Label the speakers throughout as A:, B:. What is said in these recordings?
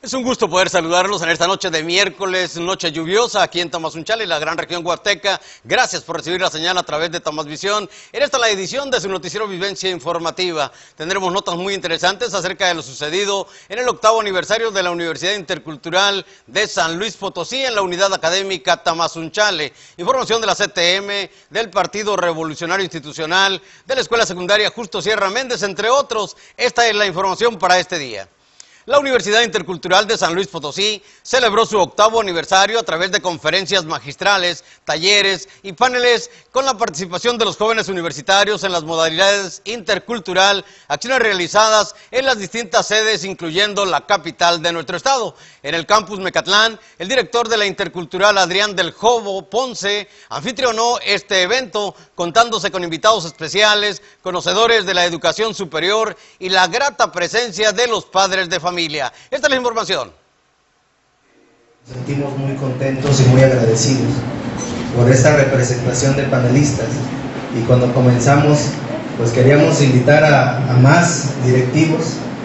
A: Es un gusto poder saludarlos en esta noche de miércoles, noche lluviosa aquí en Tamazunchale y la gran región huasteca. Gracias por recibir la señal a través de Tamazvisión. En esta la edición de su noticiero Vivencia Informativa. Tendremos notas muy interesantes acerca de lo sucedido en el 8º aniversario de la Universidad Intercultural de San Luis Potosí en la unidad académica Tamazunchale. Información de la CTM, del Partido Revolucionario Institucional, de la Escuela Secundaria Justo Sierra Méndez, entre otros. Esta es la información para este día. La Universidad Intercultural de San Luis Potosí celebró su 8º aniversario a través de conferencias magistrales, talleres y paneles con la participación de los jóvenes universitarios en las modalidades intercultural, acciones realizadas en las distintas sedes, incluyendo la capital de nuestro estado. En el campus Mecatlán, el director de la Intercultural, Adrián del Jobo Ponce, anfitrionó este evento, contándose con invitados especiales, conocedores de la educación superior y la grata presencia de los padres de familia. Esta es la información.
B: Nos sentimos muy contentos y muy agradecidos por esta representación de panelistas, y cuando comenzamos pues queríamos invitar a más directivos,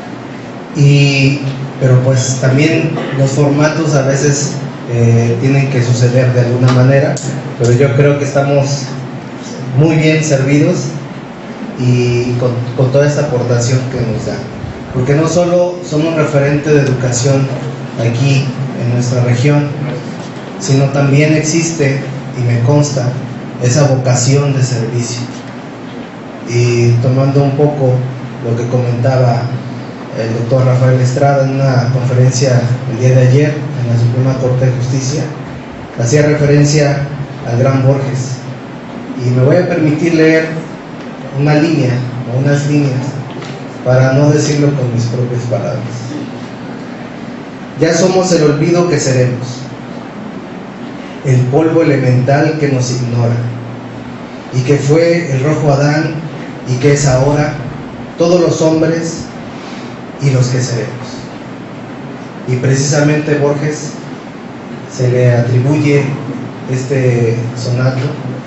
B: pero pues también los formatos a veces tienen que suceder de alguna manera, pero yo creo que estamos muy bien servidos y con toda esta aportación que nos da. Porque no solo somos referente de educación aquí en nuestra región, sino también existe, y me consta, esa vocación de servicio. Y tomando un poco lo que comentaba el doctor Rafael Estrada en una conferencia el día de ayer en la Suprema Corte de Justicia, hacía referencia al gran Borges. Y me voy a permitir leer una línea o unas líneas para no decirlo con mis propias palabras. Ya somos el olvido que seremos, el polvo elemental que nos ignora, y que fue el rojo Adán y que es ahora todos los hombres y los que seremos. Y precisamente Borges se le atribuye este sonato,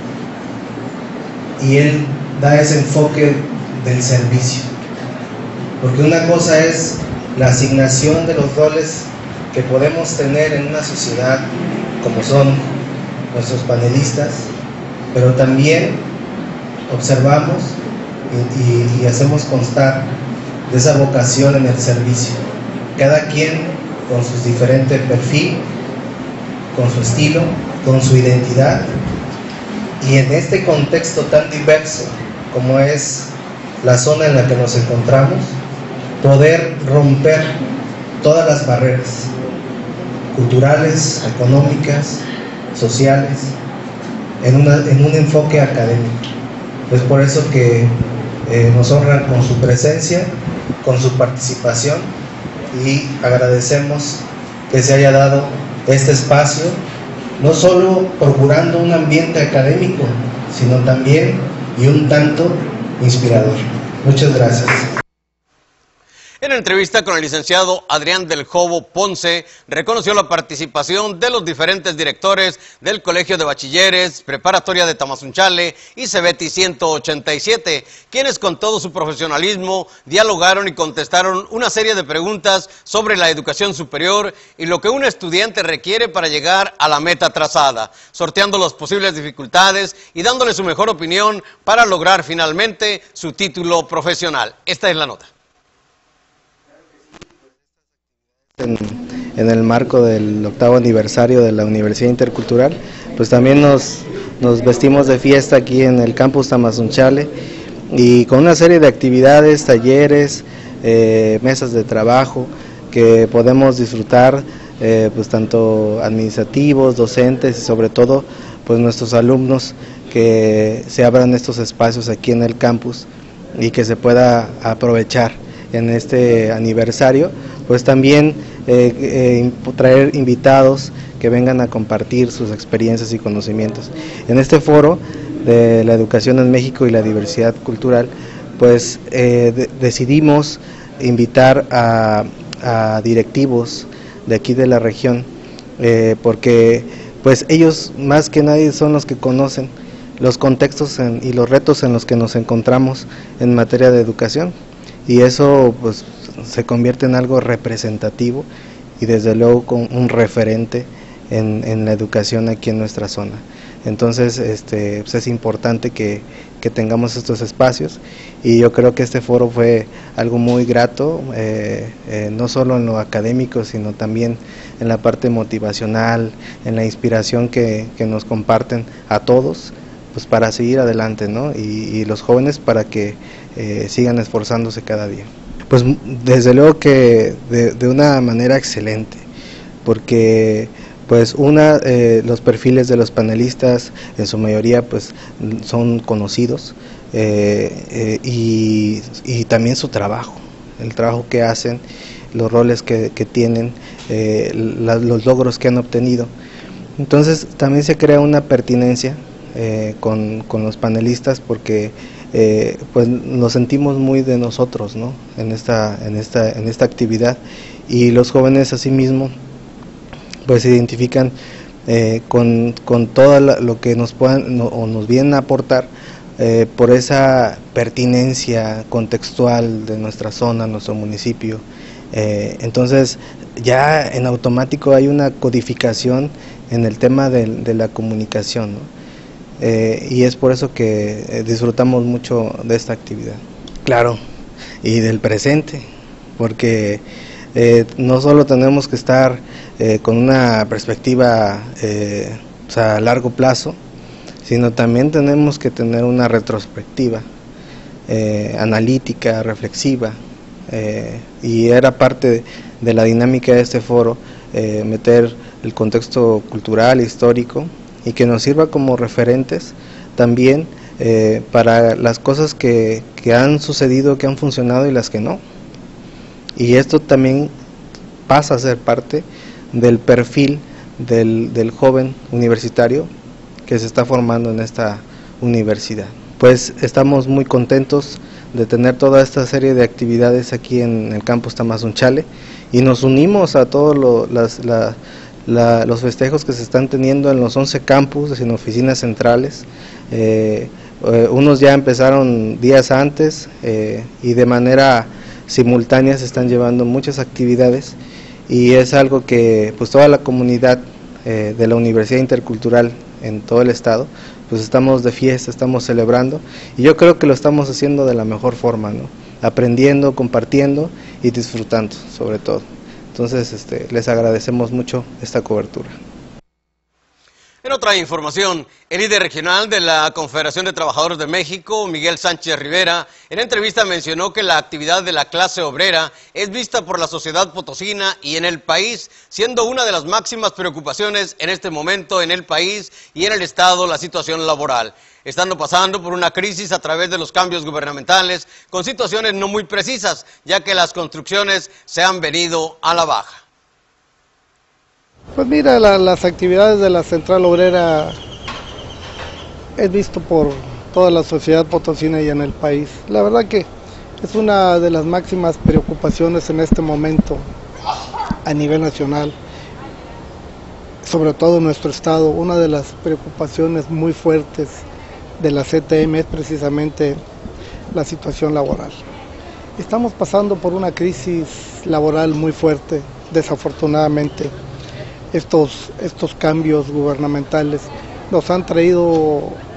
B: y él da ese enfoque del servicio. Porque una cosa es la asignación de los roles que podemos tener en una sociedad, como son nuestros panelistas, pero también observamos y hacemos constar de esa vocación en el servicio. Cada quien con su diferente perfil, con su estilo, con su identidad, y en este contexto tan diverso como es la zona en la que nos encontramos, poder romper todas las barreras culturales, económicas, sociales, en un enfoque académico. Es por eso que nos honran con su presencia, con su participación, y agradecemos que se haya dado este espacio, no solo procurando un ambiente académico, sino también y un tanto inspirador. Muchas gracias.
A: En entrevista con el licenciado Adrián del Jobo Ponce, reconoció la participación de los diferentes directores del Colegio de Bachilleres, Preparatoria de Tamazunchale y Cebeti 187, quienes con todo su profesionalismo dialogaron y contestaron una serie de preguntas sobre la educación superior y lo que un estudiante requiere para llegar a la meta trazada, sorteando las posibles dificultades y dándole su mejor opinión para lograr finalmente su título profesional. Esta es la nota.
B: En el marco del 8º aniversario de la Universidad Intercultural, pues también nos vestimos de fiesta aquí en el campus Tamazunchale, y con una serie de actividades, talleres, mesas de trabajo que podemos disfrutar, pues tanto administrativos, docentes y sobre todo pues nuestros alumnos, que se abran estos espacios aquí en el campus y que se pueda aprovechar en este aniversario. Pues también traer invitados que vengan a compartir sus experiencias y conocimientos. En este foro de la educación en México y la diversidad cultural, pues decidimos invitar a directivos de aquí de la región, porque pues ellos más que nadie son los que conocen los contextos y los retos en los que nos encontramos en materia de educación, y eso pues se convierte en algo representativo y desde luego con un referente en la educación aquí en nuestra zona. Entonces pues es importante que tengamos estos espacios, y yo creo que este foro fue algo muy grato, no solo en lo académico, sino también en la parte motivacional, en la inspiración que nos comparten a todos, pues para seguir adelante, ¿no? Y los jóvenes para que sigan esforzándose cada día. Pues desde luego que de una manera excelente, porque pues los perfiles de los panelistas en su mayoría pues son conocidos, y también su trabajo, el trabajo que hacen, los roles que tienen, los logros que han obtenido. Entonces también se crea una pertinencia con los panelistas, porque pues nos sentimos muy de nosotros, ¿no? en esta actividad, y los jóvenes asimismo pues se identifican con todo lo que nos puedan o nos vienen a aportar, por esa pertinencia contextual de nuestra zona, nuestro municipio. Entonces ya en automático hay una codificación en el tema de la comunicación, ¿no? Y es por eso que disfrutamos mucho de esta actividad. Claro, y del presente, porque no solo tenemos que estar con una perspectiva a largo plazo, sino también tenemos que tener una retrospectiva analítica, reflexiva, y era parte de la dinámica de este foro, meter el contexto cultural, histórico, y que nos sirva como referentes también para las cosas que han sucedido, que han funcionado y las que no. Y esto también pasa a ser parte del perfil del joven universitario que se está formando en esta universidad. Pues estamos muy contentos de tener toda esta serie de actividades aquí en el campus Tamazunchale, y nos unimos a todos los festejos que se están teniendo en los 11 campus, en oficinas centrales. Unos ya empezaron días antes, y de manera simultánea se están llevando muchas actividades, y es algo que pues toda la comunidad de la Universidad Intercultural en todo el estado, pues estamos de fiesta, estamos celebrando, y yo creo que lo estamos haciendo de la mejor forma, ¿no? Aprendiendo, compartiendo y disfrutando sobre todo. Entonces les agradecemos mucho esta cobertura.
A: En otra información, el líder regional de la Confederación de Trabajadores de México, Miguel Sánchez Rivera, en entrevista mencionó que la actividad de la clase obrera es vista por la sociedad potosina y en el país, siendo una de las máximas preocupaciones en este momento en el país y en el estado la situación laboral, estando pasando por una crisis a través de los cambios gubernamentales, con situaciones no muy precisas, ya que las construcciones se han venido a la baja.
C: Pues mira, las actividades de la Central Obrera es visto por toda la sociedad potosina y en el país. La verdad que es una de las máximas preocupaciones en este momento a nivel nacional, sobre todo en nuestro estado. Una de las preocupaciones muy fuertes de la CTM es precisamente la situación laboral. Estamos pasando por una crisis laboral muy fuerte, desafortunadamente. Estos cambios gubernamentales nos han traído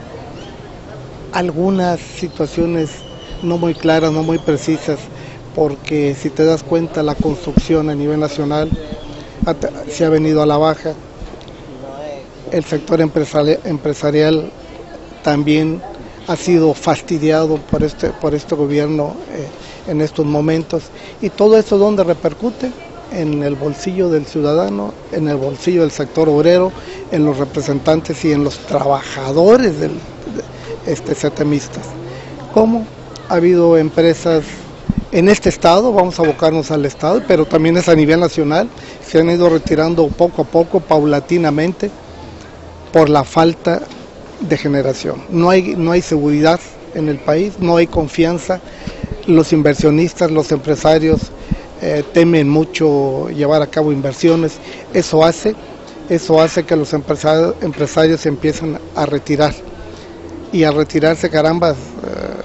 C: algunas situaciones no muy claras, no muy precisas, porque si te das cuenta la construcción a nivel nacional se ha venido a la baja, el sector empresarial también ha sido fastidiado por este gobierno en estos momentos, y todo esto ¿dónde repercute? En el bolsillo del ciudadano, en el bolsillo del sector obrero, en los representantes y en los trabajadores CTMistas. ¿Cómo? Ha habido empresas en este estado, vamos a abocarnos al estado, pero también es a nivel nacional, se han ido retirando poco a poco, paulatinamente, por la falta de generación. No hay seguridad en el país, no hay confianza, los inversionistas, los empresarios temen mucho llevar a cabo inversiones. Eso hace que los empresarios se empiecen a retirar, y al retirarse, caramba,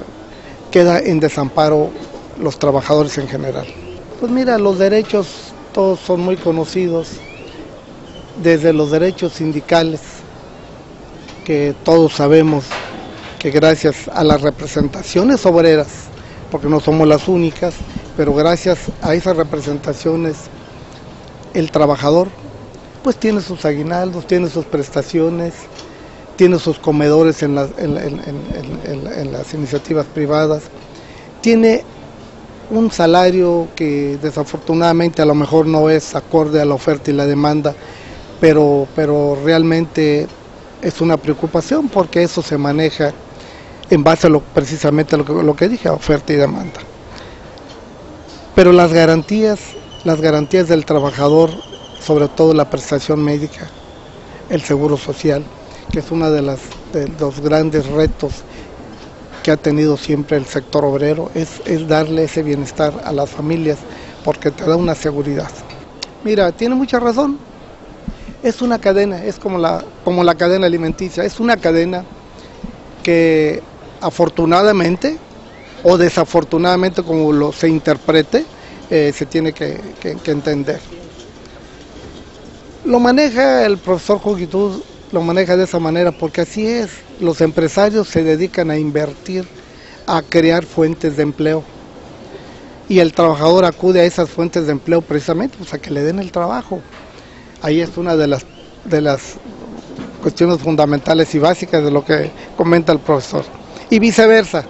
C: queda en desamparo los trabajadores en general. Pues mira, los derechos todos son muy conocidos, desde los derechos sindicales, que todos sabemos que gracias a las representaciones obreras, porque no somos las únicas, pero gracias a esas representaciones el trabajador pues tiene sus aguinaldos, tiene sus prestaciones, tiene sus comedores en las iniciativas privadas, tiene un salario que desafortunadamente a lo mejor no es acorde a la oferta y la demanda, pero realmente es una preocupación porque eso se maneja en base a precisamente lo que dije, a oferta y demanda. Pero las garantías del trabajador, sobre todo la prestación médica, el seguro social, que es uno de los grandes retos que ha tenido siempre el sector obrero, es darle ese bienestar a las familias, porque te da una seguridad. Mira, tiene mucha razón, es una cadena, es como la cadena alimenticia, es una cadena que afortunadamente o desafortunadamente, como se interprete, se tiene que entender. Lo maneja el profesor Juguitud, lo maneja de esa manera porque así es. Los empresarios se dedican a invertir, a crear fuentes de empleo, y el trabajador acude a esas fuentes de empleo precisamente pues, a que le den el trabajo. Ahí es una de las cuestiones fundamentales y básicas de lo que comenta el profesor. Y viceversa.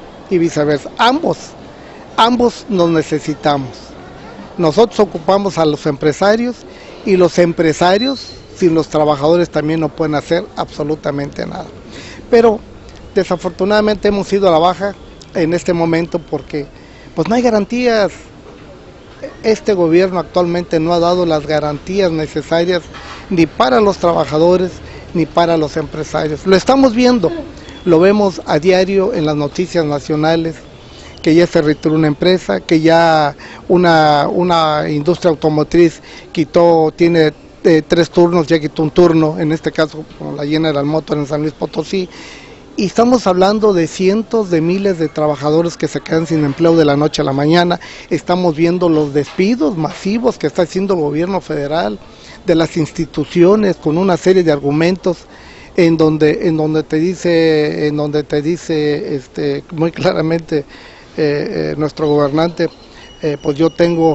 C: Ambos nos necesitamos. Nosotros ocupamos a los empresarios, y los empresarios sin los trabajadores también no pueden hacer absolutamente nada. Pero desafortunadamente hemos ido a la baja en este momento porque pues no hay garantías. Este gobierno actualmente no ha dado las garantías necesarias ni para los trabajadores ni para los empresarios. Lo estamos viendo, lo vemos a diario en las noticias nacionales, que ya se retiró una empresa, que ya una industria automotriz tiene 3 turnos, ya quitó un turno, en este caso como la General Motors en San Luis Potosí, y estamos hablando de cientos de miles de trabajadores que se quedan sin empleo de la noche a la mañana. Estamos viendo los despidos masivos que está haciendo el gobierno federal, de las instituciones, con una serie de argumentos en donde te dice muy claramente nuestro gobernante, pues yo tengo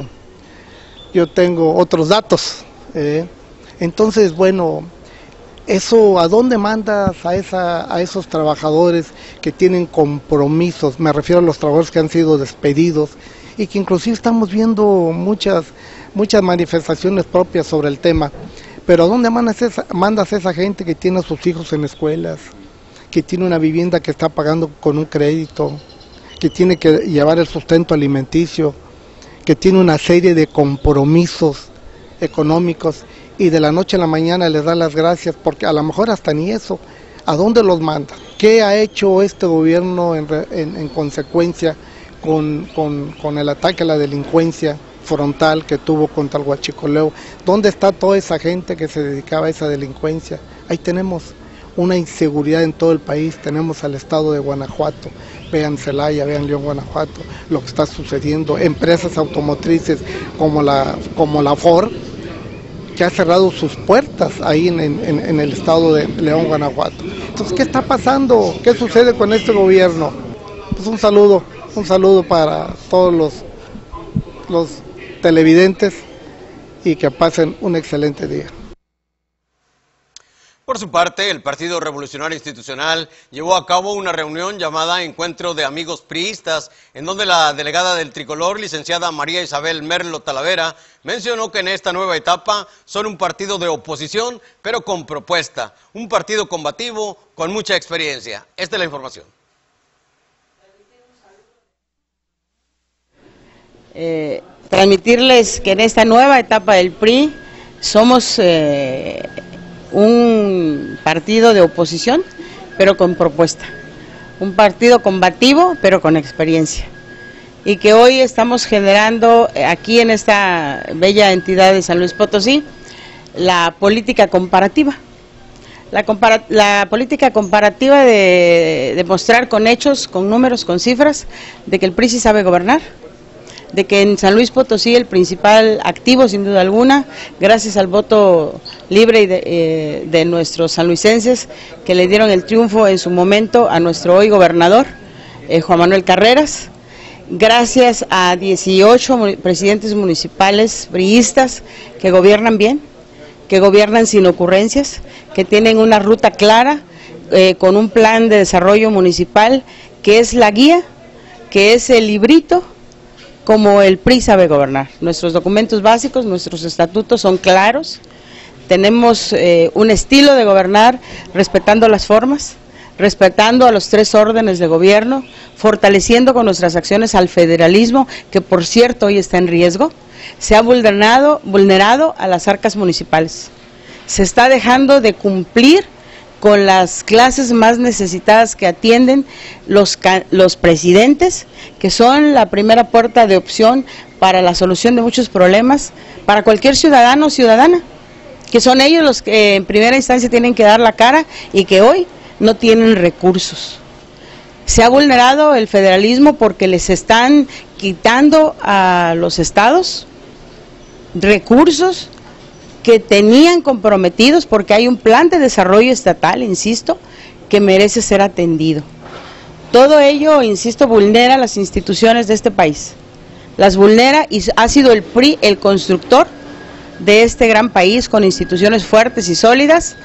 C: otros datos. Entonces, bueno, eso, ¿a dónde mandas a esos trabajadores que tienen compromisos? Me refiero a los trabajadores que han sido despedidos y que inclusive estamos viendo muchas manifestaciones propias sobre el tema. Pero ¿a dónde mandas a esa gente que tiene a sus hijos en escuelas, que tiene una vivienda que está pagando con un crédito, que tiene que llevar el sustento alimenticio, que tiene una serie de compromisos económicos, y de la noche a la mañana les da las gracias porque a lo mejor hasta ni eso? ¿A dónde los manda? ¿Qué ha hecho este gobierno en consecuencia con el ataque a la delincuencia frontal que tuvo contra el huachicoleo? ¿Dónde está toda esa gente que se dedicaba a esa delincuencia? Ahí tenemos una inseguridad en todo el país. Tenemos al estado de Guanajuato, vean Celaya, vean León, Guanajuato, lo que está sucediendo. Empresas automotrices como la Ford, que ha cerrado sus puertas ahí en el estado de León, Guanajuato. Entonces, ¿qué está pasando? ¿Qué sucede con este gobierno? Pues un saludo para todos los televidentes, y que pasen un excelente día.
A: Por su parte, el Partido Revolucionario Institucional llevó a cabo una reunión llamada Encuentro de Amigos Priistas, en donde la delegada del Tricolor, licenciada María Isabel Merlo Talavera, mencionó que en esta nueva etapa son un partido de oposición, pero con propuesta, un partido combativo con mucha experiencia. Esta es la información.
D: Transmitirles que en esta nueva etapa del PRI somos un partido de oposición, pero con propuesta, un partido combativo, pero con experiencia, y que hoy estamos generando aquí en esta bella entidad de San Luis Potosí la política comparativa. La política comparativa de demostrar con hechos, con números, con cifras, de que el PRI sí sabe gobernar, de que en San Luis Potosí el principal activo, sin duda alguna, gracias al voto libre de nuestros sanluisenses que le dieron el triunfo en su momento a nuestro hoy gobernador, Juan Manuel Carreras, gracias a 18 presidentes municipales priistas que gobiernan bien, que gobiernan sin ocurrencias, que tienen una ruta clara, con un plan de desarrollo municipal que es la guía, que es el librito, como el PRI sabe gobernar. Nuestros documentos básicos, nuestros estatutos son claros, tenemos un estilo de gobernar respetando las formas, respetando a los 3 órdenes de gobierno, fortaleciendo con nuestras acciones al federalismo, que por cierto hoy está en riesgo. Se ha vulnerado a las arcas municipales, se está dejando de cumplir con las clases más necesitadas que atienden los presidentes, que son la primera puerta de opción para la solución de muchos problemas, para cualquier ciudadano o ciudadana, que son ellos los que en primera instancia tienen que dar la cara y que hoy no tienen recursos. Se ha vulnerado el federalismo porque les están quitando a los estados recursos que tenían comprometidos, porque hay un plan de desarrollo estatal, insisto, que merece ser atendido. Todo ello, insisto, vulnera las instituciones de este país, las vulnera, y ha sido el PRI el constructor de este gran país con instituciones fuertes y sólidas,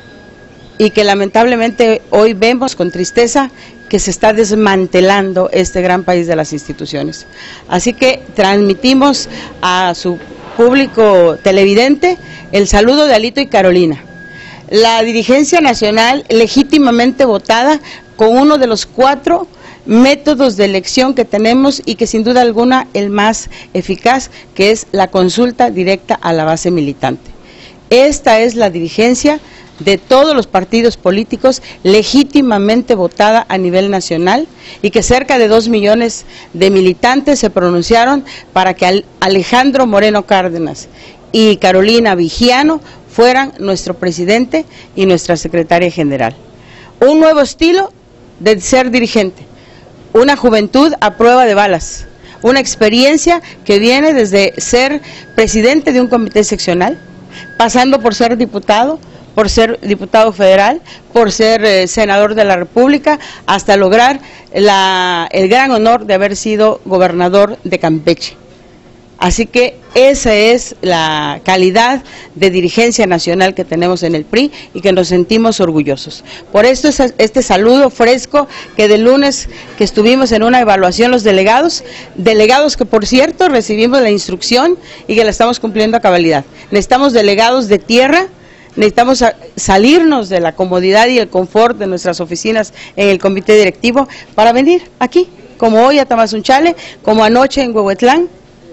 D: y que lamentablemente hoy vemos con tristeza que se está desmantelando este gran país de las instituciones. Así que transmitimos a su público televidente el saludo de Alito y Carolina. La dirigencia nacional legítimamente votada con uno de los 4 métodos de elección que tenemos y que sin duda alguna el más eficaz, que es la consulta directa a la base militante. Esta es la dirigencia de todos los partidos políticos legítimamente votada a nivel nacional, y que cerca de 2 millones de militantes se pronunciaron para que Alejandro Moreno Cárdenas y Carolina Vigiano fueran nuestro presidente y nuestra secretaria general. Un nuevo estilo de ser dirigente, una juventud a prueba de balas, una experiencia que viene desde ser presidente de un comité seccional, pasando por ser diputado, por ser diputado federal, por ser senador de la República, hasta lograr el gran honor de haber sido gobernador de Campeche. Así que esa es la calidad de dirigencia nacional que tenemos en el PRI y que nos sentimos orgullosos. Por esto es este saludo fresco que del lunes que estuvimos en una evaluación los delegados que por cierto recibimos la instrucción y que la estamos cumpliendo a cabalidad. Necesitamos delegados de tierra. Necesitamos salirnos de la comodidad y el confort de nuestras oficinas en el comité directivo para venir aquí, como hoy a Tamazunchale, como anoche en Huehuetlán,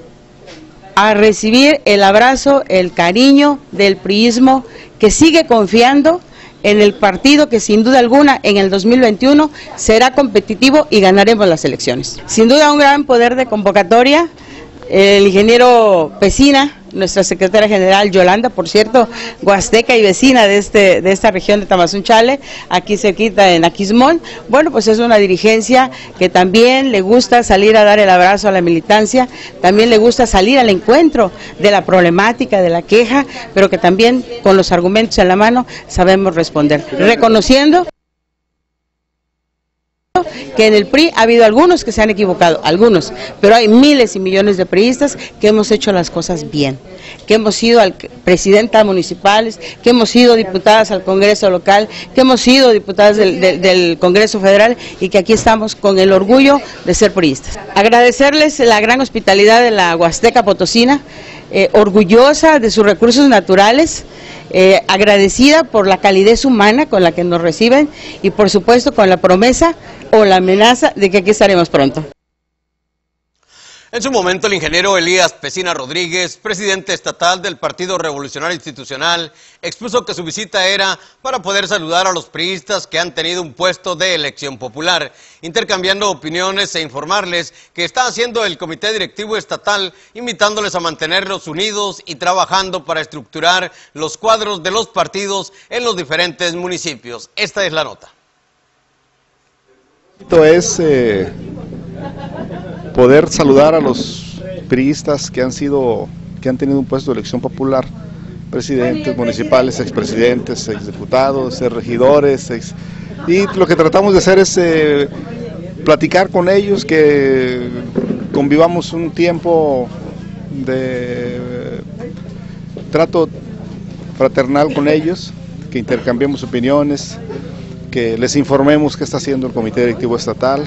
D: a recibir el abrazo, el cariño del priismo que sigue confiando en el partido que sin duda alguna en el 2021 será competitivo y ganaremos las elecciones. Sin duda un gran poder de convocatoria, el ingeniero Pesina, nuestra secretaria general Yolanda, por cierto, huasteca y vecina de esta región de Tamazunchale, aquí cerquita en Aquismón. Bueno, pues es una dirigencia que también le gusta salir a dar el abrazo a la militancia, también le gusta salir al encuentro de la problemática, de la queja, pero que también con los argumentos en la mano sabemos responder, reconociendo que en el PRI ha habido algunos que se han equivocado, algunos, pero hay miles y millones de priistas que hemos hecho las cosas bien, que hemos sido presidentas municipales, que hemos sido diputadas al Congreso local, que hemos sido diputadas del Congreso federal y que aquí estamos con el orgullo de ser priistas. Agradecerles la gran hospitalidad de la Huasteca Potosina, orgullosa de sus recursos naturales, agradecida por la calidez humana con la que nos reciben y por supuesto con la promesa o la amenaza de que aquí estaremos pronto.
A: En su momento, el ingeniero Elías Pesina Rodríguez, presidente estatal del Partido Revolucionario Institucional, expuso que su visita era para poder saludar a los priistas que han tenido un puesto de elección popular, intercambiando opiniones e informarles que está haciendo el Comité Directivo Estatal, invitándoles a mantenerlos unidos y trabajando para estructurar los cuadros de los partidos en los diferentes municipios. Esta es la nota.
E: Esto es poder saludar a los priistas que han tenido un puesto de elección popular, presidentes municipales, expresidentes, exdiputados, regidores, y lo que tratamos de hacer es platicar con ellos, que convivamos un tiempo de trato fraternal con ellos, que intercambiemos opiniones, que les informemos qué está haciendo el Comité Directivo Estatal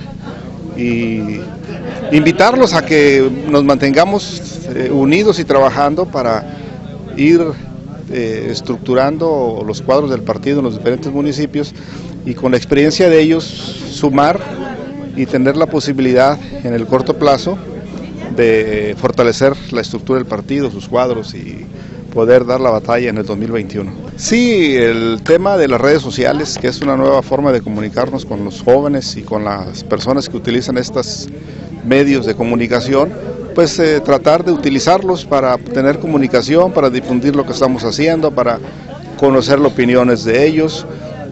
E: y invitarlos a que nos mantengamos unidos y trabajando para ir estructurando los cuadros del partido en los diferentes municipios y con la experiencia de ellos sumar y tener la posibilidad en el corto plazo de fortalecer la estructura del partido, sus cuadros y poder dar la batalla en el 2021. Sí, el tema de las redes sociales, que es una nueva forma de comunicarnos con los jóvenes y con las personas que utilizan estos medios de comunicación, pues tratar de utilizarlos para tener comunicación, para difundir lo que estamos haciendo, para conocer las opiniones de ellos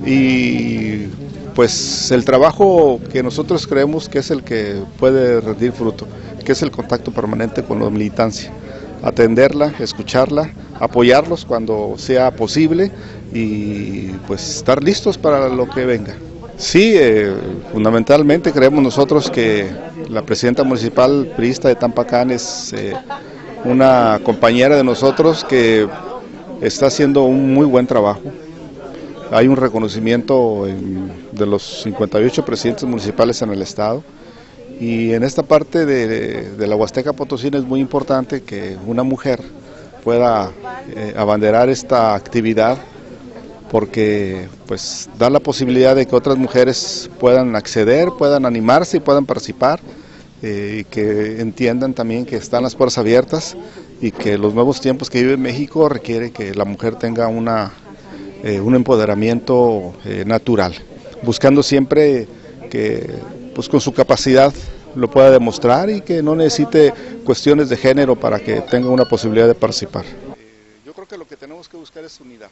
E: y pues el trabajo que nosotros creemos que es el que puede rendir fruto, que es el contacto permanente con la militancia, atenderla, escucharla, apoyarlos cuando sea posible y pues estar listos para lo que venga. Sí, fundamentalmente creemos nosotros que la presidenta municipal priista de Tampacán es una compañera de nosotros que está haciendo un muy buen trabajo. Hay un reconocimiento de los 58 presidentes municipales en el estado y en esta parte de la Huasteca Potosina es muy importante que una mujer pueda abanderar esta actividad porque pues da la posibilidad de que otras mujeres puedan acceder, puedan animarse y puedan participar y que entiendan también que están las puertas abiertas y que los nuevos tiempos que vive México requiere que la mujer tenga un empoderamiento natural, buscando siempre que pues con su capacidad lo pueda demostrar y que no necesite cuestiones de género para que tenga una posibilidad de participar. Yo creo que lo que tenemos que buscar es unidad,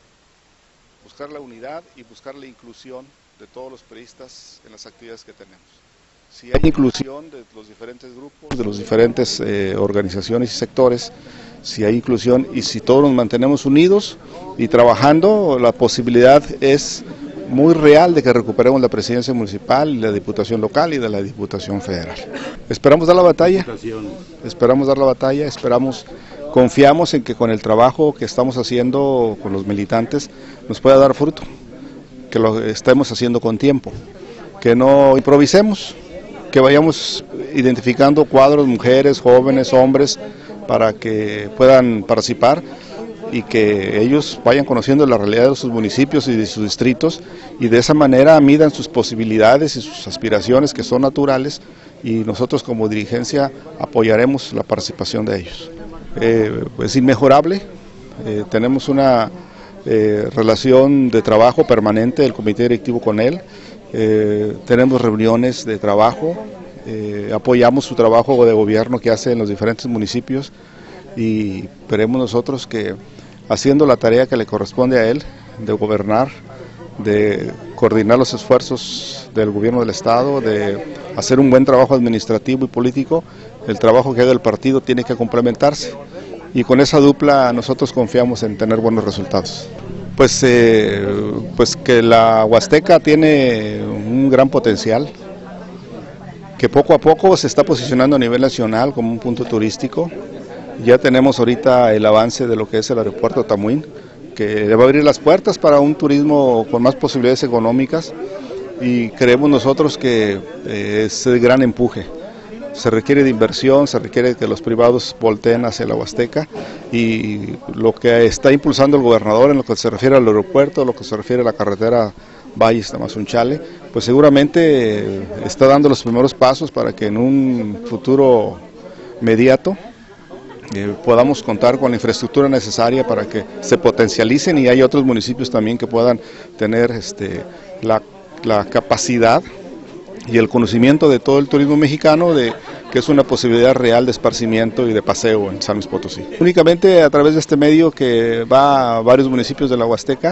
E: buscar la unidad y buscar la inclusión de todos los priistas en las actividades que tenemos. Si hay inclusión de los diferentes grupos, de las diferentes organizaciones y sectores, si hay inclusión y si todos nos mantenemos unidos y trabajando, la posibilidad es muy real de que recuperemos la presidencia municipal y la diputación local y de la diputación federal. Esperamos dar la batalla, confiamos en que con el trabajo que estamos haciendo con los militantes nos pueda dar fruto, que lo estemos haciendo con tiempo, que no improvisemos, que vayamos identificando cuadros, mujeres, jóvenes, hombres, para que puedan participar y que ellos vayan conociendo la realidad de sus municipios y de sus distritos y de esa manera midan sus posibilidades y sus aspiraciones que son naturales y nosotros como dirigencia apoyaremos la participación de ellos. Es inmejorable, tenemos una relación de trabajo permanente del comité directivo con él, tenemos reuniones de trabajo, apoyamos su trabajo de gobierno que hace en los diferentes municipios y esperemos nosotros que haciendo la tarea que le corresponde a él, de gobernar, de coordinar los esfuerzos del gobierno del estado, de hacer un buen trabajo administrativo y político, el trabajo que haga el partido tiene que complementarse y con esa dupla nosotros confiamos en tener buenos resultados. Pues que la Huasteca tiene un gran potencial, que poco a poco se está posicionando a nivel nacional como un punto turístico. Ya tenemos ahorita el avance de lo que es el aeropuerto Tamuín, que le va a abrir las puertas para un turismo con más posibilidades económicas y creemos nosotros que es el gran empuje. Se requiere de inversión, se requiere que los privados volteen hacia la Huasteca y lo que está impulsando el gobernador en lo que se refiere al aeropuerto, lo que se refiere a la carretera Valles-Tamazunchale, pues seguramente está dando los primeros pasos para que en un futuro inmediato podamos contar con la infraestructura necesaria para que se potencialicen y hay otros municipios también que puedan tener la capacidad y el conocimiento de todo el turismo mexicano de que es una posibilidad real de esparcimiento y de paseo en San Luis Potosí. Únicamente a través de este medio que va a varios municipios de la Huasteca,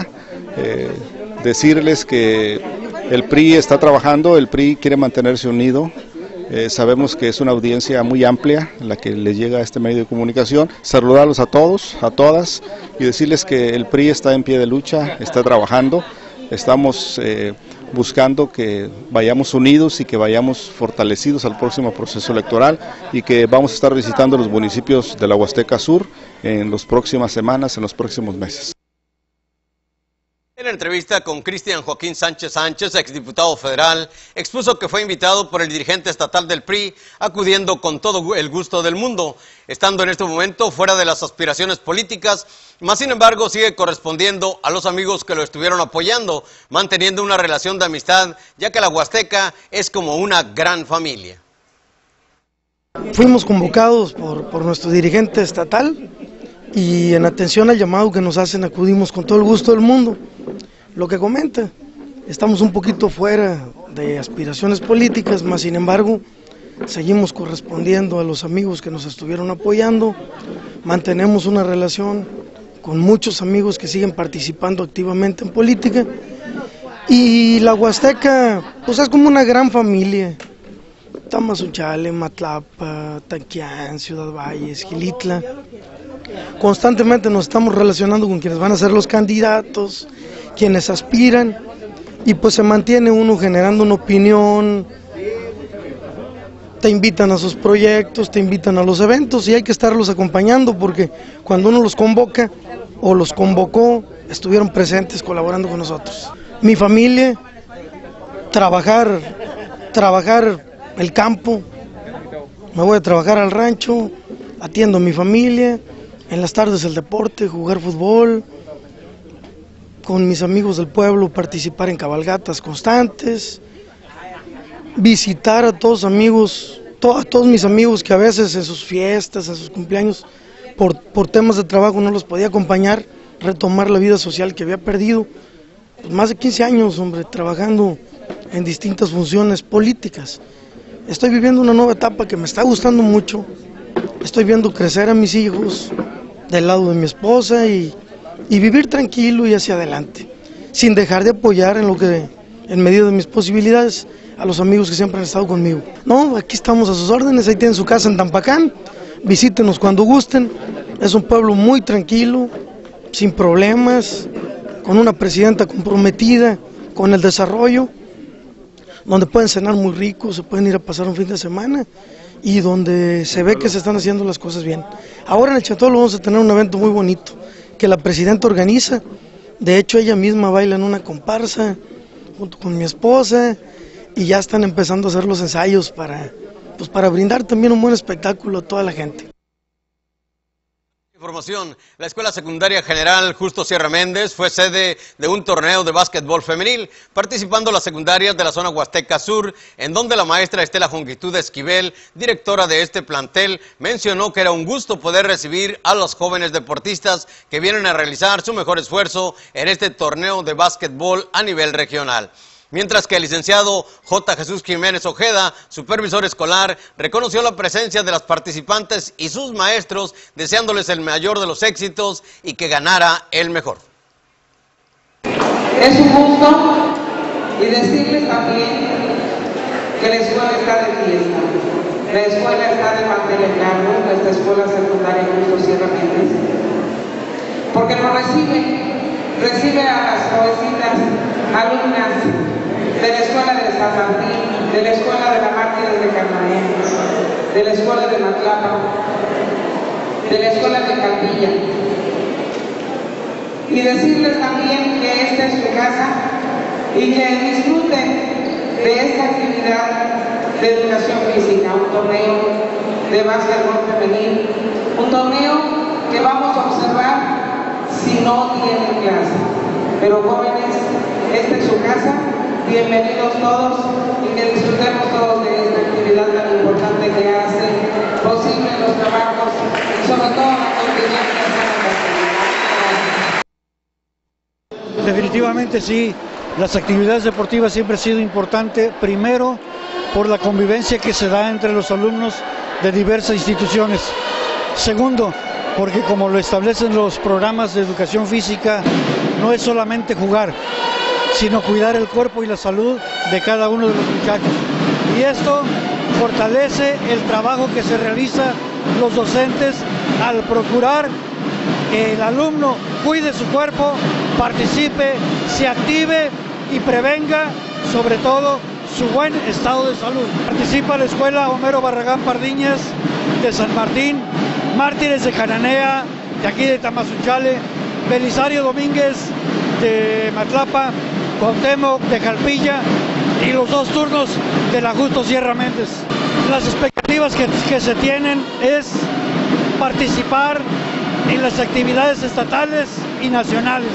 E: decirles que el PRI está trabajando, el PRI quiere mantenerse unido, Sabemos que es una audiencia muy amplia la que les llega a este medio de comunicación. Saludarlos a todos, a todas y decirles que el PRI está en pie de lucha, está trabajando, estamos buscando que vayamos unidos y que vayamos fortalecidos al próximo proceso electoral y que vamos a estar visitando los municipios de la Huasteca Sur en las próximas semanas, en los próximos meses.
A: En entrevista con Cristian Joaquín Sánchez Sánchez, exdiputado federal, expuso que fue invitado por el dirigente estatal del PRI, acudiendo con todo el gusto del mundo, estando en este momento fuera de las aspiraciones políticas, mas sin embargo sigue correspondiendo a los amigos que lo estuvieron apoyando, manteniendo una relación de amistad, ya que la Huasteca es como una gran familia.
F: Fuimos convocados por nuestro dirigente estatal y en atención al llamado que nos hacen acudimos con todo el gusto del mundo. Lo que comenta, estamos un poquito fuera de aspiraciones políticas, mas sin embargo seguimos correspondiendo a los amigos que nos estuvieron apoyando, mantenemos una relación con muchos amigos que siguen participando activamente en política y la Huasteca pues es como una gran familia. Tamazunchale, Matlapa, Tanquián, Ciudad Valles, Gilitla. Constantemente nos estamos relacionando con quienes van a ser los candidatos, quienes aspiran, y pues se mantiene uno generando una opinión, te invitan a sus proyectos, te invitan a los eventos y hay que estarlos acompañando porque cuando uno los convoca o los convocó, estuvieron presentes colaborando con nosotros. Mi familia, trabajar el campo, me voy a trabajar al rancho, atiendo a mi familia, en las tardes el deporte, jugar fútbol, con mis amigos del pueblo participar en cabalgatas constantes, visitar a todos mis amigos que a veces en sus fiestas, en sus cumpleaños, por temas de trabajo no los podía acompañar, retomar la vida social que había perdido, pues más de 15 años, hombre, trabajando en distintas funciones políticas. Estoy viviendo una nueva etapa que me está gustando mucho, estoy viendo crecer a mis hijos del lado de mi esposa y vivir tranquilo y hacia adelante, sin dejar de apoyar en medida de mis posibilidades a los amigos que siempre han estado conmigo. No, aquí estamos a sus órdenes, ahí tienen su casa en Tampacán, visítenos cuando gusten, es un pueblo muy tranquilo, sin problemas, con una presidenta comprometida con el desarrollo, donde pueden cenar muy rico, se pueden ir a pasar un fin de semana y donde se ve que se están haciendo las cosas bien. Ahora en el Chatolo vamos a tener un evento muy bonito que la presidenta organiza, de hecho ella misma baila en una comparsa junto con mi esposa y ya están empezando a hacer los ensayos para brindar también un buen espectáculo a toda la gente.
A: Información, la Escuela Secundaria General Justo Sierra Méndez fue sede de un torneo de básquetbol femenil, participando las secundarias de la zona Huasteca Sur, en donde la maestra Estela Jongitud Esquivel, directora de este plantel, mencionó que era un gusto poder recibir a los jóvenes deportistas que vienen a realizar su mejor esfuerzo en este torneo de básquetbol a nivel regional. Mientras que el licenciado J. Jesús Jiménez Ojeda, supervisor escolar, reconoció la presencia de las participantes y sus maestros, deseándoles el mayor de los éxitos y que ganara el mejor.
G: Es un gusto y decirles también que la escuela está de fiesta. La escuela está de manteles largos, nuestra escuela secundaria Justo Sierra Méndez, porque nos recibe a las jovencitas alumnas de la escuela de San Martín, de la escuela de la Mártires de Carnaé, de la escuela de Matlapa, de la escuela de Caldilla. Y decirles también que esta es su casa y que disfruten de esta actividad de educación física, un torneo de básquetbol femenil, un torneo que vamos a observar si no tienen clase. Pero jóvenes, esta es su casa, bienvenidos todos y que disfrutemos todos de esta actividad tan importante que hace posible los trabajos y sobre todo la convivencia sana.
H: Definitivamente sí, las actividades deportivas siempre han sido importantes, primero por la convivencia que se da entre los alumnos de diversas instituciones, segundo porque como lo establecen los programas de educación física, no es solamente jugar, sino cuidar el cuerpo y la salud de cada uno de los muchachos. Y esto fortalece el trabajo que se realiza los docentes al procurar que el alumno cuide su cuerpo, participe, se active y prevenga, sobre todo, su buen estado de salud. Participa la Escuela Homero Barragán Pardiñas de San Martín, Mártires de Cananea, de aquí de Tamazunchale, Belisario Domínguez de Matlapa, Cuauhtémoc de Jalpilla y los 2 turnos de la Justo Sierra Méndez. Las expectativas que se tienen es participar en las actividades estatales y nacionales.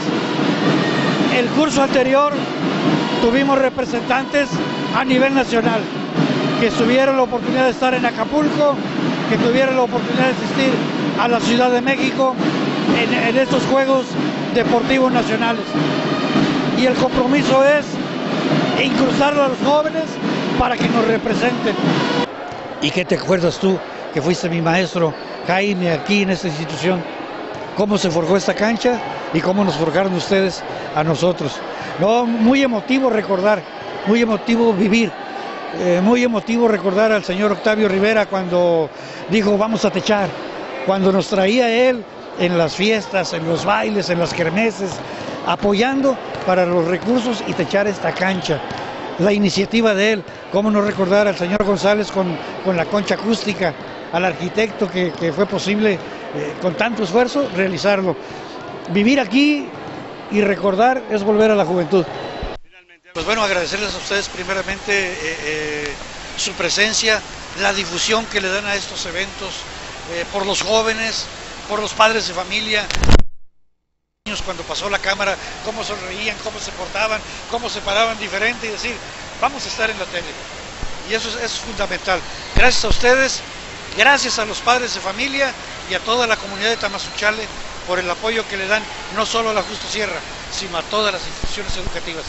H: El curso anterior tuvimos representantes a nivel nacional que tuvieron la oportunidad de estar en Acapulco, que tuvieron la oportunidad de asistir a la Ciudad de México en estos Juegos Deportivos Nacionales. Y el compromiso es incrustarlo a los jóvenes para que nos representen. ¿Y qué te acuerdas tú, que fuiste mi maestro, Jaime, aquí en esta institución? ¿Cómo se forjó esta cancha y cómo nos forjaron ustedes a nosotros? No, muy emotivo recordar, muy emotivo vivir, muy emotivo recordar al señor Octavio Rivera cuando dijo vamos a techar, cuando nos traía él en las fiestas, en los bailes, en las kermeses, apoyando para los recursos y techar esta cancha. La iniciativa de él, cómo no recordar al señor González con la concha acústica, al arquitecto que fue posible con tanto esfuerzo realizarlo. Vivir aquí y recordar es volver a la juventud. Pues bueno, agradecerles a ustedes primeramente su presencia, la difusión que le dan a estos eventos, por los jóvenes, por los padres de familia. Cuando pasó la cámara, cómo sonreían, cómo se portaban, cómo se paraban diferente y decir, vamos a estar en la tele. Y eso es fundamental. Gracias a ustedes, gracias a los padres de familia y a toda la comunidad de Tamazunchale por el apoyo que le dan no solo a la Justo Sierra, sino a todas las instituciones educativas.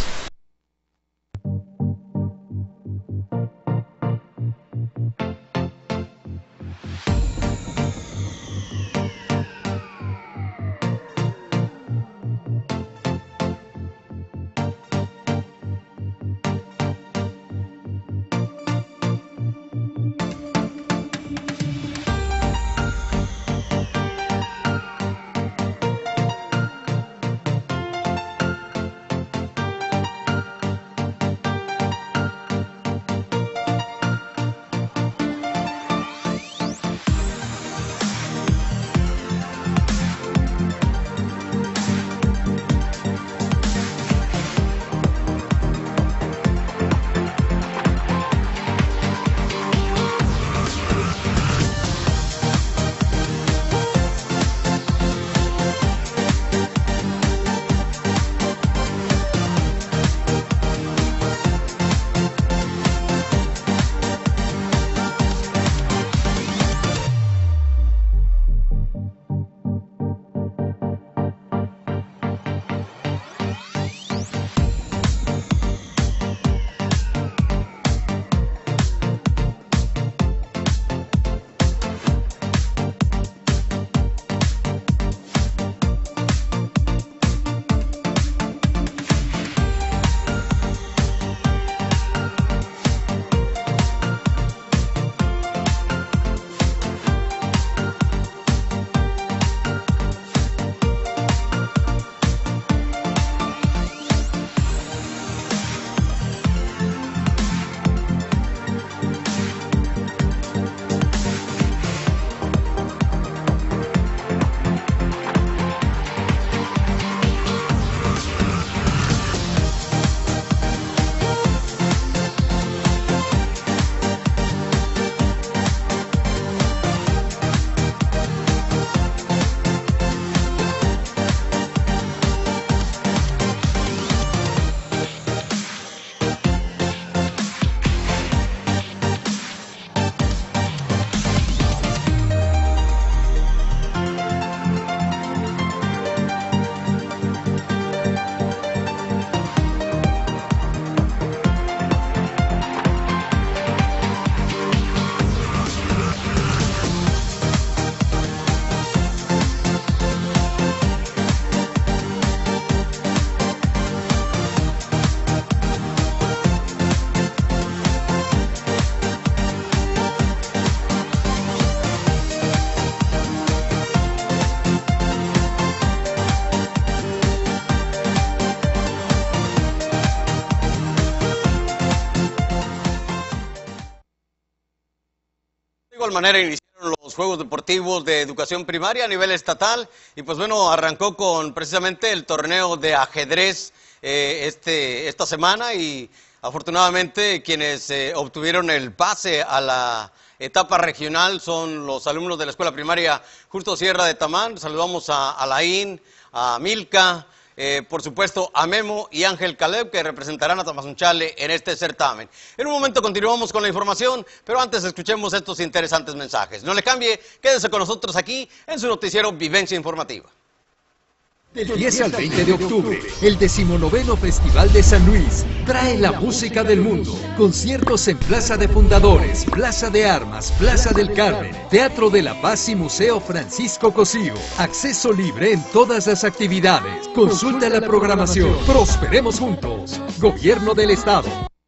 A: manera iniciaron los Juegos Deportivos de Educación Primaria a nivel estatal y pues bueno, arrancó con precisamente el torneo de ajedrez esta semana y afortunadamente quienes obtuvieron el pase a la etapa regional son los alumnos de la escuela primaria Justo Sierra de Tamán. Saludamos a Alain, a Milka, por supuesto a Memo y Ángel Caleb, que representarán a Tamazunchale en este certamen. En un momento continuamos con la información, pero antes escuchemos estos interesantes mensajes. No le cambie, quédese con nosotros aquí en su noticiero Vivencia Informativa.
I: Del 10 al 20 de octubre, el 19º Festival de San Luis trae la música del mundo. Conciertos en Plaza de Fundadores, Plaza de Armas, Plaza del Carmen, Teatro de la Paz y Museo Francisco Cosío. Acceso libre en todas las actividades. Consulta la programación. Prosperemos juntos. Gobierno del Estado.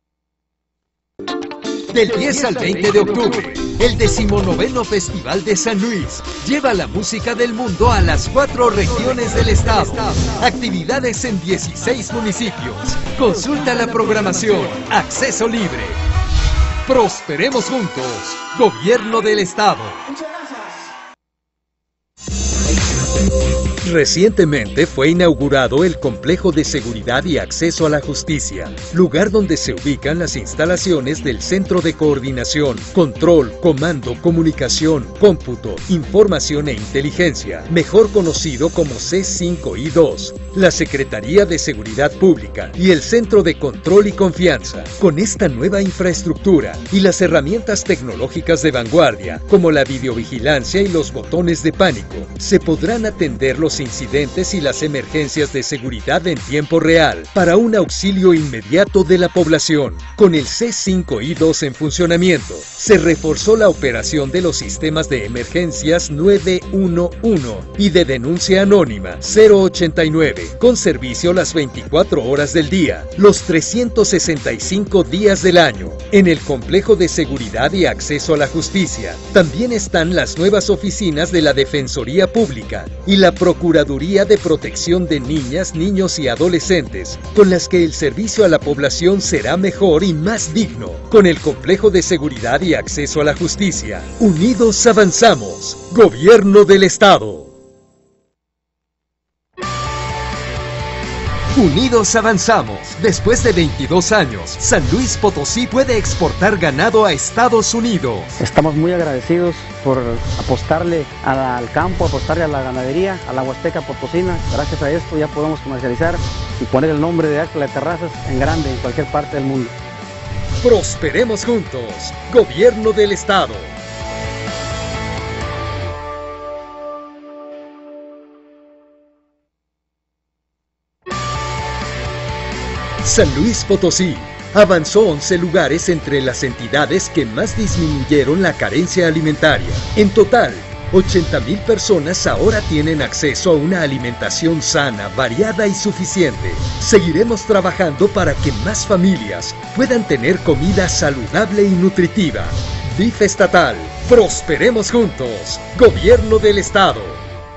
I: Del 10 al 20 de octubre, el 19º Festival de San Luis lleva la música del mundo a las 4 regiones del estado. Actividades en 16 municipios. Consulta la programación. Acceso libre. Prosperemos juntos. Gobierno del Estado. Recientemente fue inaugurado el Complejo de Seguridad y Acceso a la Justicia, lugar donde se ubican las instalaciones del Centro de Coordinación, Control, Comando, Comunicación, Cómputo, Información e Inteligencia, mejor conocido como C5I2, la Secretaría de Seguridad Pública y el Centro de Control y Confianza. Con esta nueva infraestructura y las herramientas tecnológicas de vanguardia, como la videovigilancia y los botones de pánico, se podrán atender los incidentes y las emergencias de seguridad en tiempo real para un auxilio inmediato de la población. Con el C5I2 en funcionamiento, se reforzó la operación de los sistemas de emergencias 911 y de denuncia anónima 089, con servicio las 24 horas del día, los 365 días del año. En el Complejo de Seguridad y Acceso a la Justicia también están las nuevas oficinas de la Defensoría Pública y la Procuraduría de Protección de Niñas, Niños y Adolescentes, con las que el servicio a la población será mejor y más digno. Con el Complejo de Seguridad y Acceso a la Justicia, unidos avanzamos. Gobierno del Estado. Unidos avanzamos. Después de 22 años, San Luis Potosí puede exportar ganado a Estados Unidos.
J: Estamos muy agradecidos por apostarle al campo, apostarle a la ganadería, a la Huasteca Potosina. Gracias a esto ya podemos comercializar y poner el nombre de Acla de Terrazas en grande en cualquier parte del mundo.
I: Prosperemos juntos. Gobierno del Estado. San Luis Potosí avanzó 11 lugares entre las entidades que más disminuyeron la carencia alimentaria. En total, 80,000 personas ahora tienen acceso a una alimentación sana, variada y suficiente. Seguiremos trabajando para que más familias puedan tener comida saludable y nutritiva. DIF estatal, prosperemos juntos. Gobierno del Estado.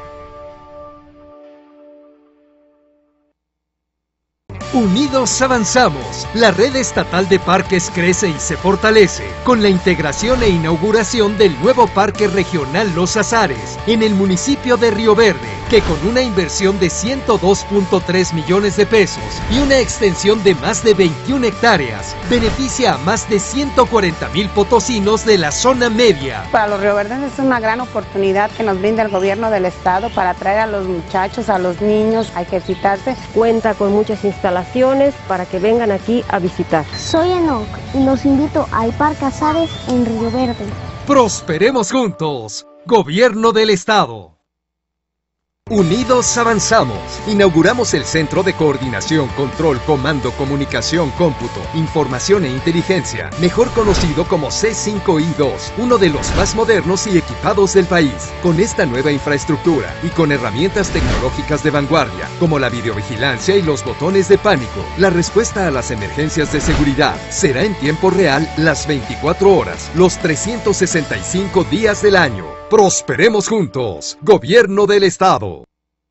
I: Unidos avanzamos. La red estatal de parques crece y se fortalece con la integración e inauguración del nuevo Parque Regional Los Azares en el municipio de Río Verde, que con una inversión de 102.3 millones de pesos y una extensión de más de 21 hectáreas, beneficia a más de 140,000 potosinos de la zona media.
K: Para los rioverdenses es una gran oportunidad que nos brinda el gobierno del estado para atraer a los muchachos, a los niños a ejercitarse.
L: Cuenta con muchas instalaciones para que vengan aquí a visitar.
M: Soy Enoch y los invito al Parque Azares en Río Verde.
I: Prosperemos juntos. Gobierno del Estado. Unidos avanzamos. Inauguramos el Centro de Coordinación, Control, Comando, Comunicación, Cómputo, Información e Inteligencia, mejor conocido como C5I2, uno de los más modernos y equipados del país. Con esta nueva infraestructura y con herramientas tecnológicas de vanguardia, como la videovigilancia y los botones de pánico, la respuesta a las emergencias de seguridad será en tiempo real las 24 horas, los 365 días del año. Prosperemos juntos. Gobierno del Estado.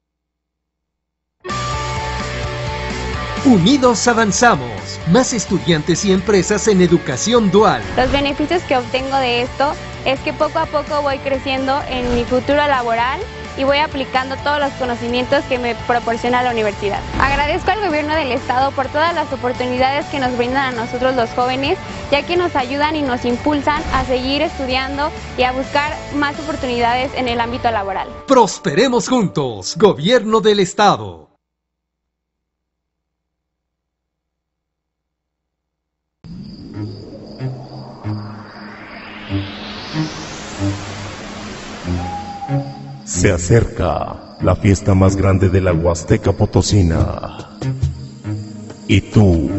I: Unidos avanzamos. Más estudiantes y empresas en educación dual.
N: Los beneficios que obtengo de esto es que poco a poco voy creciendo en mi futuro laboral y voy aplicando todos los conocimientos que me proporciona la universidad. Agradezco al gobierno del estado por todas las oportunidades que nos brindan a nosotros los jóvenes, ya que nos ayudan y nos impulsan a seguir estudiando y a buscar más oportunidades en el ámbito laboral.
I: Prosperemos juntos, Gobierno del Estado.
O: Se acerca la fiesta más grande de la Huasteca Potosina. Y tú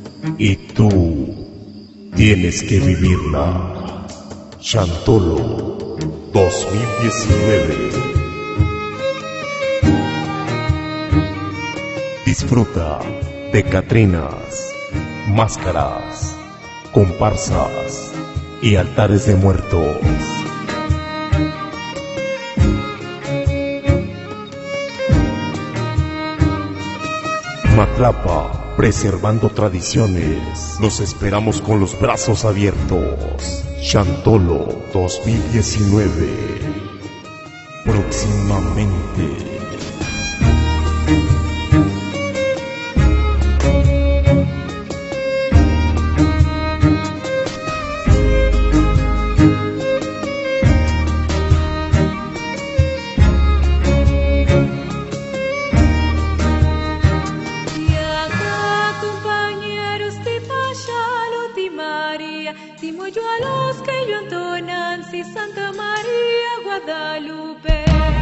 O: tienes que vivirla. Chantolo 2019. Disfruta de catrinas, máscaras, comparsas y altares de muertos. Matlapa, preservando tradiciones. Los esperamos con los brazos abiertos. Chantolo 2019. Próximamente.
P: Santa María Guadalupe.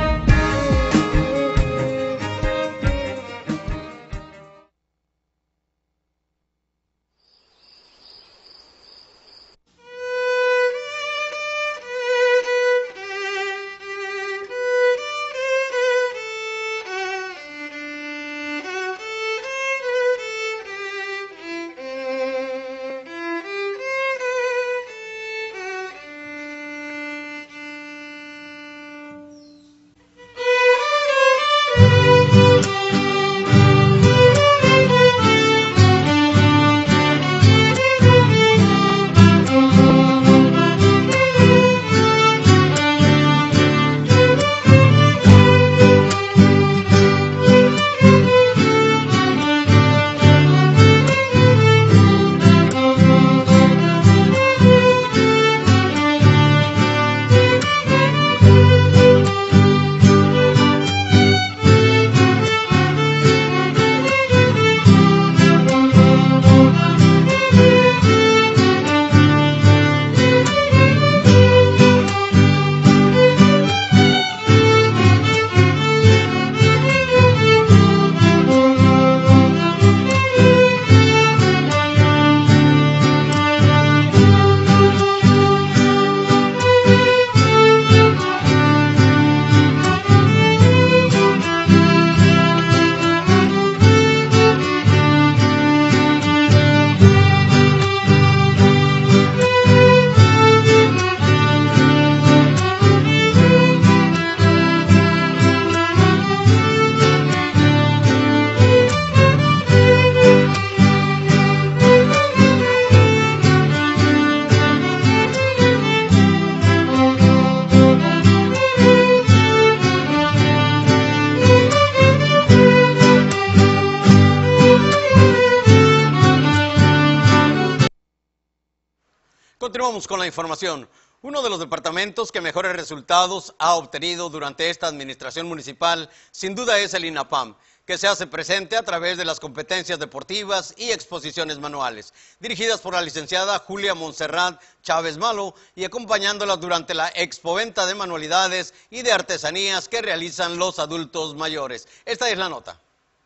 A: Continuamos con la información. Uno de los departamentos que mejores resultados ha obtenido durante esta administración municipal, sin duda es el INAPAM, que se hace presente a través de las competencias deportivas y exposiciones manuales, dirigidas por la licenciada Julia Montserrat Chávez Malo y acompañándolas durante la expoventa de manualidades y de artesanías que realizan los adultos mayores. Esta es la nota.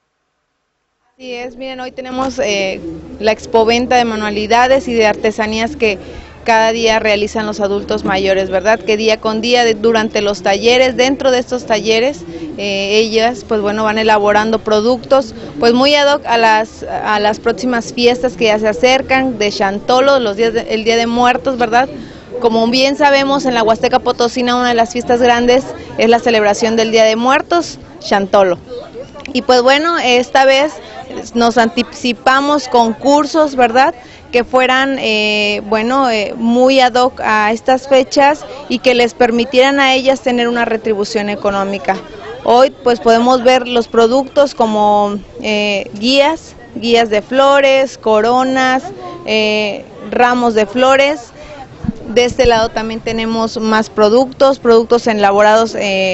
Q: Así es, miren, hoy tenemos la expoventa de manualidades y de artesanías que cada día realizan los adultos mayores, ¿verdad? Que día con día durante los talleres, dentro de estos talleres, ellas pues bueno van elaborando productos pues muy ad hoc a las próximas fiestas que ya se acercan de Chantolo, el Día de Muertos, ¿verdad? Como bien sabemos, en la Huasteca Potosina una de las fiestas grandes es la celebración del Día de Muertos, Chantolo. Y pues bueno, esta vez nos anticipamos con cursos, ¿verdad? que fueran muy ad hoc a estas fechas y que les permitieran a ellas tener una retribución económica. Hoy pues podemos ver los productos como guías de flores, coronas, ramos de flores. De este lado también tenemos más productos elaborados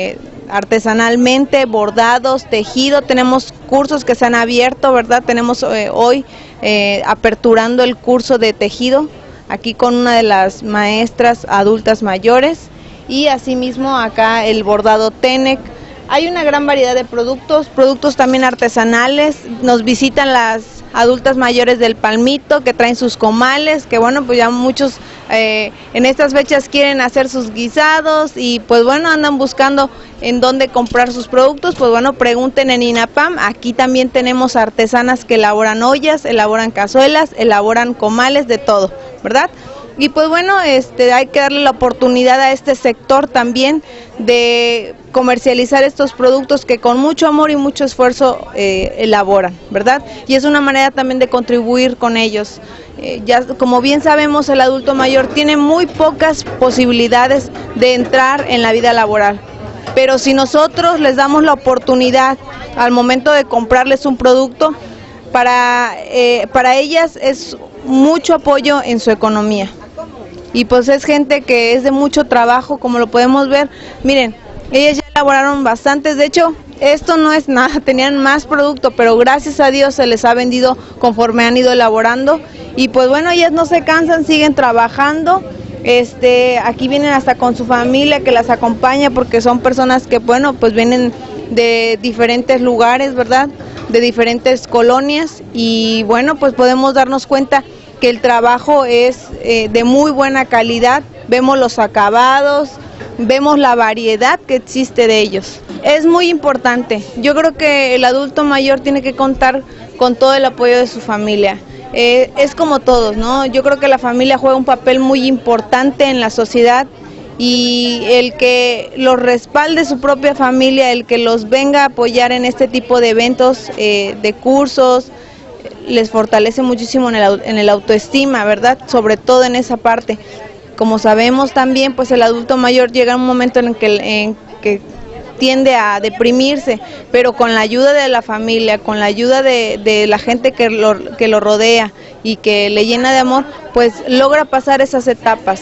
Q: artesanalmente, bordados, tejido. Tenemos cursos que se han abierto, ¿verdad? Tenemos hoy aperturando el curso de tejido, aquí con una de las maestras adultas mayores, y asimismo acá el bordado Tenec. Hay una gran variedad de productos también artesanales. Nos visitan las adultas mayores del Palmito que traen sus comales, que bueno, pues ya muchos en estas fechas quieren hacer sus guisados y pues bueno, andan buscando en dónde comprar sus productos. Pues bueno, pregunten en INAPAM. Aquí también tenemos artesanas que elaboran ollas, elaboran cazuelas, elaboran comales, de todo, ¿verdad? Y pues bueno, hay que darle la oportunidad a este sector también de comercializar estos productos que con mucho amor y mucho esfuerzo elaboran, ¿verdad? Y es una manera también de contribuir con ellos. Ya como bien sabemos, el adulto mayor tiene muy pocas posibilidades de entrar en la vida laboral, pero si nosotros les damos la oportunidad al momento de comprarles un producto, para ellas es mucho apoyo en su economía. Y pues es gente que es de mucho trabajo, como lo podemos ver. Miren, ellas ya elaboraron bastantes, de hecho, esto no es nada, tenían más producto, pero gracias a Dios se les ha vendido conforme han ido elaborando. Y pues bueno, ellas no se cansan, siguen trabajando. Aquí vienen hasta con su familia que las acompaña, porque son personas que, bueno, pues vienen de diferentes lugares, ¿verdad? De diferentes colonias, y bueno, pues podemos darnos cuenta que el trabajo es de muy buena calidad. Vemos los acabados, vemos la variedad que existe de ellos. Es muy importante. Yo creo que el adulto mayor tiene que contar con todo el apoyo de su familia. Es como todos, ¿no? Yo creo que la familia juega un papel muy importante en la sociedad, y el que los respalde su propia familia, el que los venga a apoyar en este tipo de eventos, de cursos, les fortalece muchísimo en el autoestima, ¿verdad? Sobre todo en esa parte. Como sabemos también, pues el adulto mayor llega a un momento en que tiende a deprimirse, pero con la ayuda de la familia, con la ayuda de la gente que lo rodea y que le llena de amor, pues logra pasar esas etapas.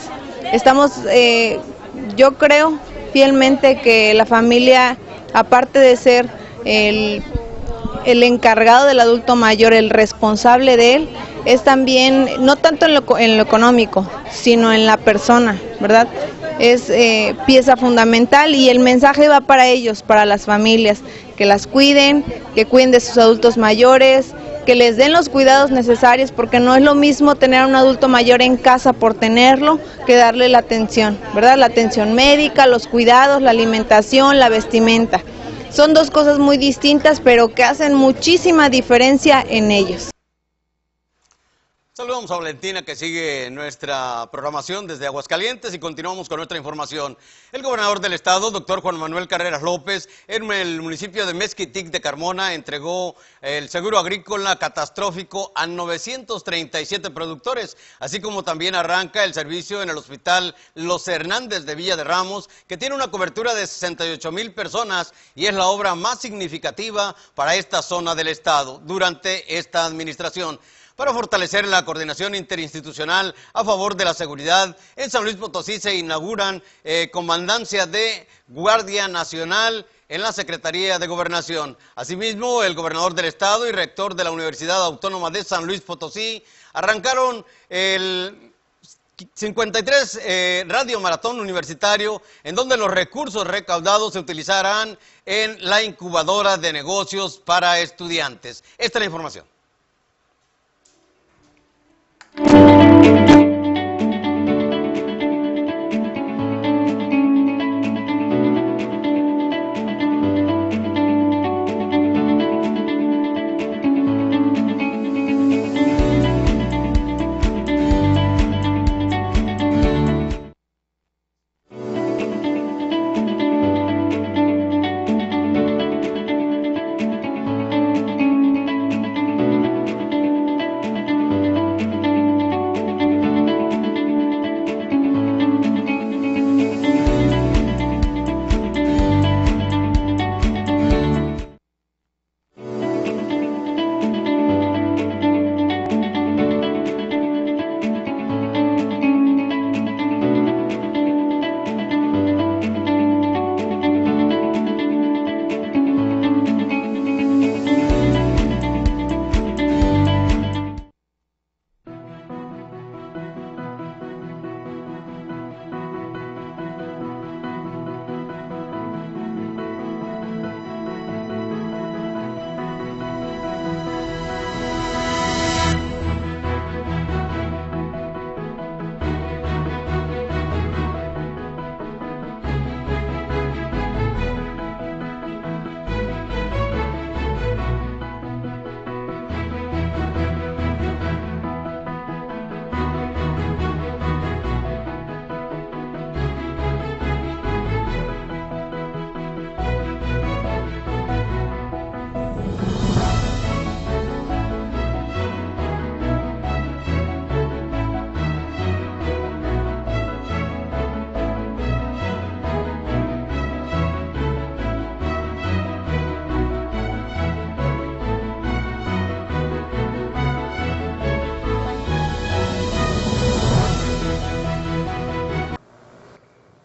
Q: Yo creo fielmente que la familia, aparte de ser el encargado del adulto mayor, el responsable de él, es también, no tanto en lo económico, sino en la persona, ¿verdad? Es pieza fundamental, y el mensaje va para ellos, para las familias, que las cuiden, que cuiden de sus adultos mayores, que les den los cuidados necesarios, porque no es lo mismo tener a un adulto mayor en casa por tenerlo, que darle la atención, ¿verdad? La atención médica, los cuidados, la alimentación, la vestimenta. Son dos cosas muy distintas, pero que hacen muchísima diferencia en ellos.
A: Saludamos a Valentina, que sigue nuestra programación desde Aguascalientes, y continuamos con nuestra información. El gobernador del estado, doctor Juan Manuel Carreras López, en el municipio de Mezquitic de Carmona, entregó el seguro agrícola catastrófico a 937 productores, así como también arranca el servicio en el hospital Los Hernández de Villa de Ramos, que tiene una cobertura de 68,000 personas y es la obra más significativa para esta zona del estado durante esta administración. Para fortalecer la coordinación interinstitucional a favor de la seguridad, en San Luis Potosí se inauguran comandancia de Guardia Nacional en la Secretaría de Gobernación. Asimismo, el gobernador del estado y rector de la Universidad Autónoma de San Luis Potosí arrancaron el 53 Radio Maratón Universitario, en donde los recursos recaudados se utilizarán en la incubadora de negocios para estudiantes. Esta es la información.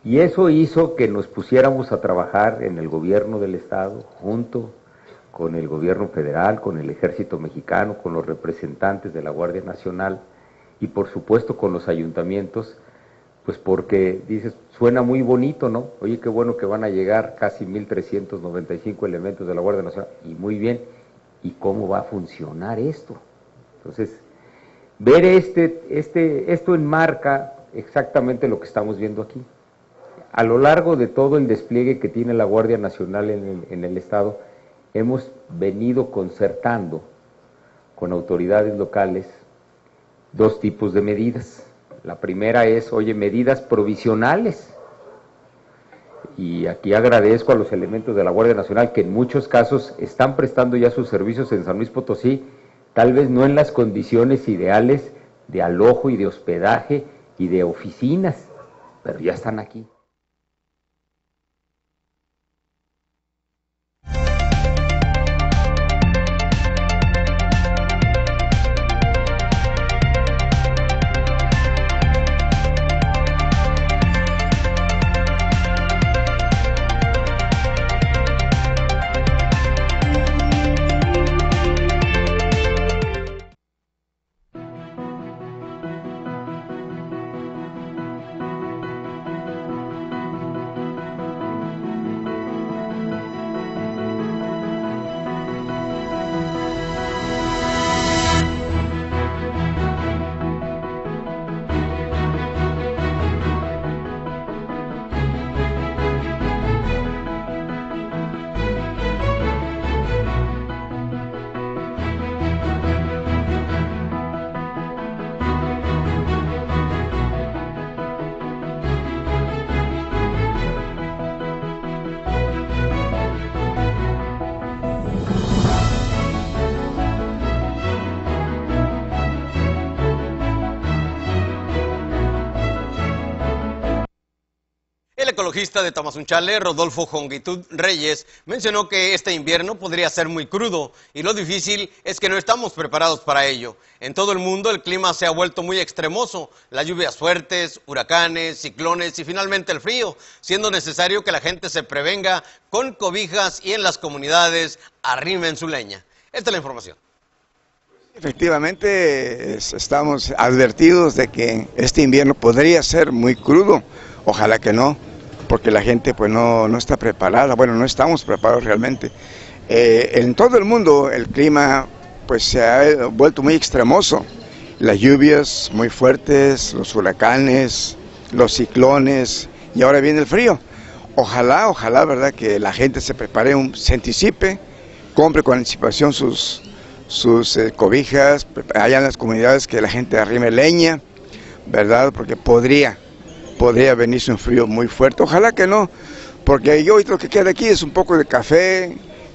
R: Y eso hizo que nos pusiéramos a trabajar en el gobierno del Estado, junto con el gobierno federal, con el Ejército Mexicano, con los representantes de la Guardia Nacional y por supuesto con los ayuntamientos, pues porque dices, suena muy bonito, ¿no? Oye, qué bueno que van a llegar casi 1,395 elementos de la Guardia Nacional, y muy bien, ¿y cómo va a funcionar esto? Entonces, ver esto enmarca exactamente lo que estamos viendo aquí. A lo largo de todo el despliegue que tiene la Guardia Nacional en el Estado, hemos venido concertando con autoridades locales dos tipos de medidas. La primera es, oye, medidas provisionales. Y aquí agradezco a los elementos de la Guardia Nacional que en muchos casos están prestando ya sus servicios en San Luis Potosí, tal vez no en las condiciones ideales de alojo y de hospedaje y de oficinas, pero ya están aquí.
A: El ecologista de Tamazunchale, Rodolfo Jongitud Reyes, mencionó que este invierno podría ser muy crudo y lo difícil es que no estamos preparados para ello. En todo el mundo el clima se ha vuelto muy extremoso, las lluvias fuertes, huracanes, ciclones y finalmente el frío, siendo necesario que la gente se prevenga con cobijas y en las comunidades arrimen su leña. Esta es la información.
S: Efectivamente, estamos advertidos de que este invierno podría ser muy crudo, ojalá que no, porque la gente pues no está preparada, bueno, no estamos preparados realmente. En todo el mundo el clima pues se ha vuelto muy extremoso, las lluvias muy fuertes, los huracanes, los ciclones y ahora viene el frío. Ojalá, verdad, que la gente se prepare, se anticipe, compre con anticipación sus cobijas, allá en las comunidades que la gente arrime leña, ¿verdad? Porque podría venirse un frío muy fuerte, ojalá que no, porque yo lo que queda aquí es un poco de café,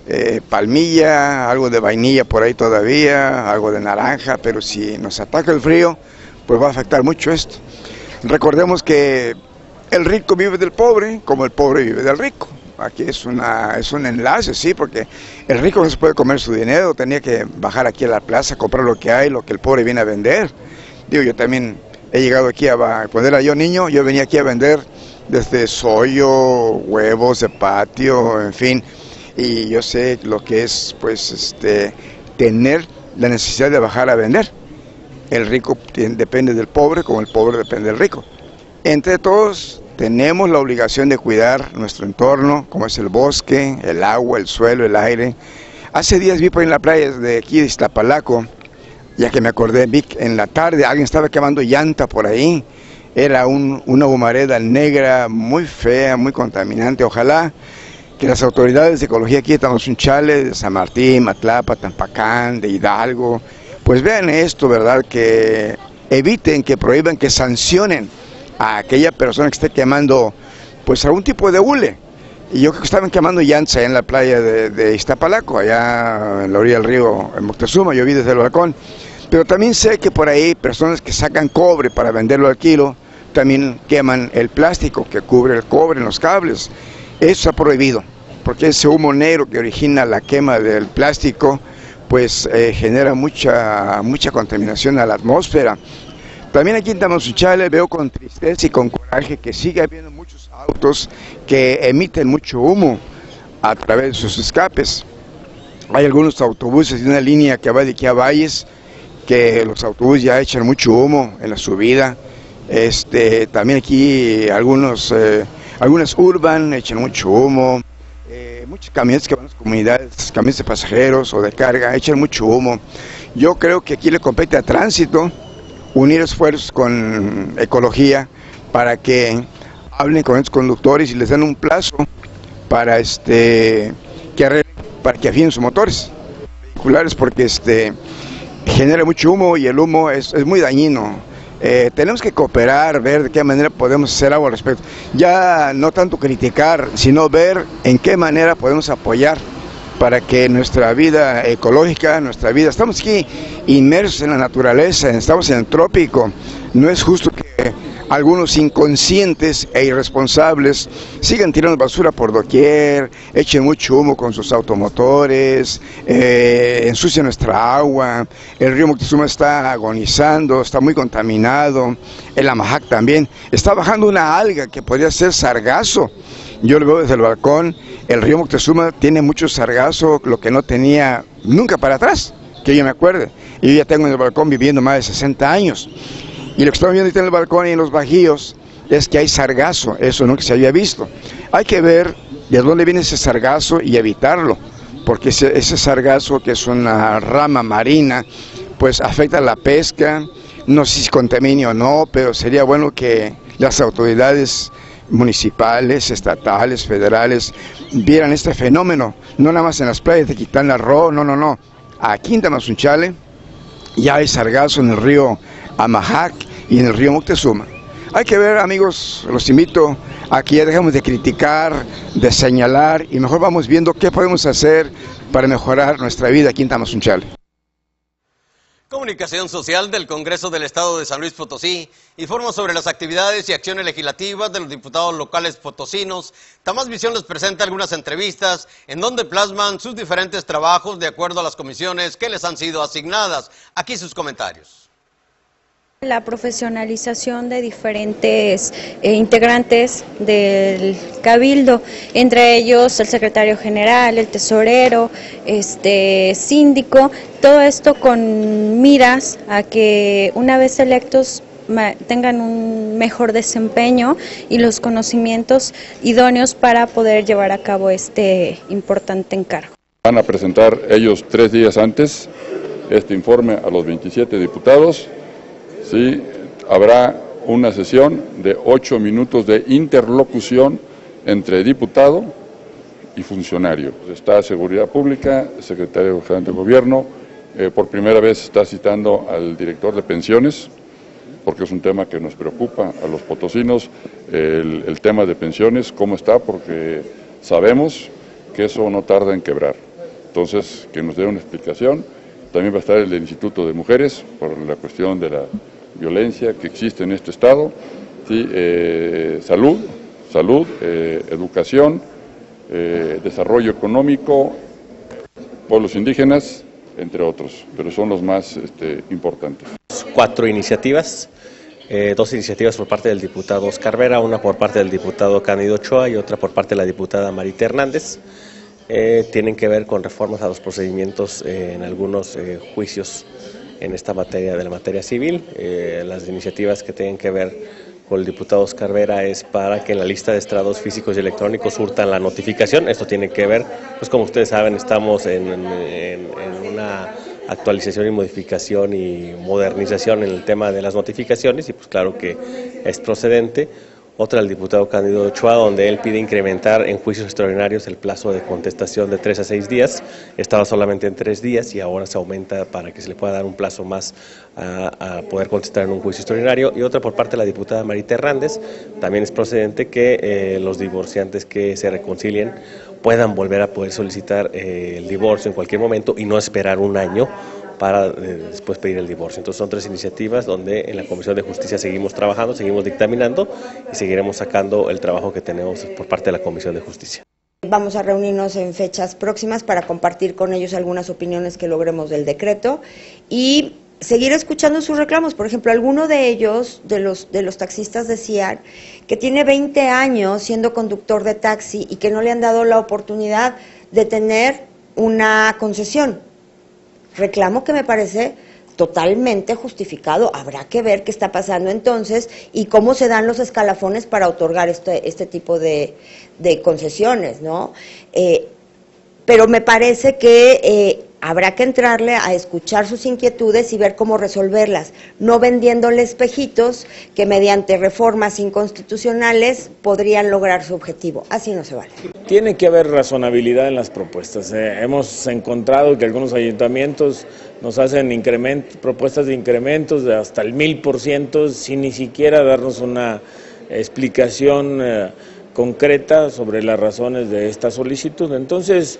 S: palmilla, algo de vainilla por ahí todavía, algo de naranja, pero si nos ataca el frío, pues va a afectar mucho esto. Recordemos que el rico vive del pobre, como el pobre vive del rico. Aquí es un enlace, sí, porque el rico no se puede comer su dinero, tenía que bajar aquí a la plaza, comprar lo que hay, lo que el pobre viene a vender. Digo, yo también he llegado aquí cuando era yo niño, yo venía aquí a vender desde sollo, huevos de patio, en fin, y yo sé lo que es, pues, tener la necesidad de bajar a vender. El rico depende del pobre, como el pobre depende del rico. Entre todos tenemos la obligación de cuidar nuestro entorno, como es el bosque, el agua, el suelo, el aire. Hace días vi por ahí en la playa de aquí de Iztapalaco, ya que me acordé, vi que en la tarde alguien estaba quemando llanta por ahí. Era una humareda negra muy fea, muy contaminante. Ojalá que las autoridades de ecología aquí de Tamazunchale, de San Martín, Matlapa, Tampacán, de Hidalgo, pues vean esto, ¿verdad? Que eviten, que prohíban, que sancionen a aquella persona que esté quemando pues algún tipo de hule. Y yo creo que estaban quemando llantas en la playa de Iztapalaco, allá en la orilla del río en Moctezuma, yo vi desde el balcón. Pero también sé que por ahí personas que sacan cobre para venderlo al kilo, también queman el plástico que cubre el cobre en los cables. Eso está prohibido, porque ese humo negro que origina la quema del plástico, pues genera mucha contaminación a la atmósfera. También aquí en Tamazunchale veo con tristeza y con coraje que sigue habiendo muchos autos que emiten mucho humo a través de sus escapes. Hay algunos autobuses de una línea que va de aquí a Valles, que los autobuses ya echan mucho humo en la subida. También aquí algunas Urban echan mucho humo. Muchas camionetas que van a las comunidades, camiones de pasajeros o de carga, echan mucho humo. Yo creo que aquí le compete a Tránsito unir esfuerzos con Ecología para que hablen con estos conductores y les den un plazo para para que afinen sus motores vehiculares, porque genera mucho humo y el humo es muy dañino. Tenemos que cooperar, ver de qué manera podemos hacer algo al respecto. Ya no tanto criticar, sino ver en qué manera podemos apoyar para que nuestra vida ecológica, estamos aquí inmersos en la naturaleza, estamos en el trópico. No es justo que algunos inconscientes e irresponsables sigan tirando basura por doquier, echen mucho humo con sus automotores, ensucian nuestra agua. El río Moctezuma está agonizando, está muy contaminado. El Amajac también. Está bajando una alga que podría ser sargazo. Yo lo veo desde el balcón. El río Moctezuma tiene mucho sargazo, lo que no tenía nunca para atrás, que yo me acuerde. Y yo ya tengo en el balcón viviendo más de 60 años. Y lo que estamos viendo ahorita en el balcón y en los bajíos es que hay sargazo, eso nunca se había visto. Hay que ver de dónde viene ese sargazo y evitarlo, porque ese sargazo, que es una rama marina, pues afecta a la pesca. No sé si contamine o no, pero sería bueno que las autoridades municipales, estatales, federales, vieran este fenómeno, no nada más en las playas de Quintana Roo, no. Aquí en Tamazunchale ya hay sargazo en el río Amajac y en el río Moctezuma. Hay que ver, amigos, los invito a que ya dejemos de criticar, de señalar y mejor vamos viendo qué podemos hacer para mejorar nuestra vida aquí en Tamazunchale.
A: Comunicación Social del Congreso del Estado de San Luis Potosí informa sobre las actividades y acciones legislativas de los diputados locales potosinos. Tamás Visión les presenta algunas entrevistas en donde plasman sus diferentes trabajos de acuerdo a las comisiones que les han sido asignadas. Aquí sus comentarios.
T: La profesionalización de diferentes integrantes del Cabildo, entre ellos el secretario general, el tesorero, síndico, todo esto con miras a que una vez electos tengan un mejor desempeño y los conocimientos idóneos para poder llevar a cabo este importante encargo.
U: Van a presentar ellos 3 días antes este informe a los 27 diputados. Sí, habrá una sesión de 8 minutos de interlocución entre diputado y funcionario. Está Seguridad Pública, Secretario General de Gobierno, por primera vez está citando al director de pensiones, porque es un tema que nos preocupa a los potosinos, el tema de pensiones, cómo está, porque sabemos que eso no tarda en quebrar. Entonces, que nos dé una explicación. También va a estar el del Instituto de Mujeres, por la cuestión de la violencia que existe en este estado, ¿sí? Salud, educación, desarrollo económico, pueblos indígenas, entre otros, pero son los más importantes.
V: 4 iniciativas, 2 iniciativas por parte del diputado Oscar Vera, una por parte del diputado Cándido Ochoa y otra por parte de la diputada Marita Hernández. Tienen que ver con reformas a los procedimientos en algunos juicios en esta materia, de la materia civil. Las iniciativas que tienen que ver con el diputado Oscar Vera es para que en la lista de estrados físicos y electrónicos surtan la notificación. Esto tiene que ver, pues como ustedes saben, estamos en una actualización y modificación y modernización en el tema de las notificaciones y pues claro que es procedente. Otra del diputado Cándido Ochoa, donde él pide incrementar en juicios extraordinarios el plazo de contestación de 3 a 6 días. Estaba solamente en 3 días y ahora se aumenta para que se le pueda dar un plazo más a poder contestar en un juicio extraordinario. Y otra por parte de la diputada Marita Hernández, también es procedente que los divorciantes que se reconcilien puedan volver a poder solicitar el divorcio en cualquier momento y no esperar un año para después pedir el divorcio. Entonces son 3 iniciativas donde en la Comisión de Justicia seguimos trabajando, seguimos dictaminando y seguiremos sacando el trabajo que tenemos por parte de la Comisión de Justicia.
W: Vamos a reunirnos en fechas próximas para compartir con ellos algunas opiniones que logremos del decreto y seguir escuchando sus reclamos. Por ejemplo, alguno de ellos, de los taxistas, decían que tiene 20 años siendo conductor de taxi y que no le han dado la oportunidad de tener una concesión. Reclamo que me parece totalmente justificado. Habrá que ver qué está pasando entonces y cómo se dan los escalafones para otorgar este tipo de concesiones, ¿no? Pero me parece que habrá que entrarle a escuchar sus inquietudes y ver cómo resolverlas, no vendiéndole espejitos que mediante reformas inconstitucionales podrían lograr su objetivo. Así no se vale.
B: Tiene que haber razonabilidad en las propuestas. Hemos encontrado que algunos ayuntamientos nos hacen propuestas de incrementos de hasta el 1000% sin ni siquiera darnos una explicación concreta sobre las razones de esta solicitud. Entonces,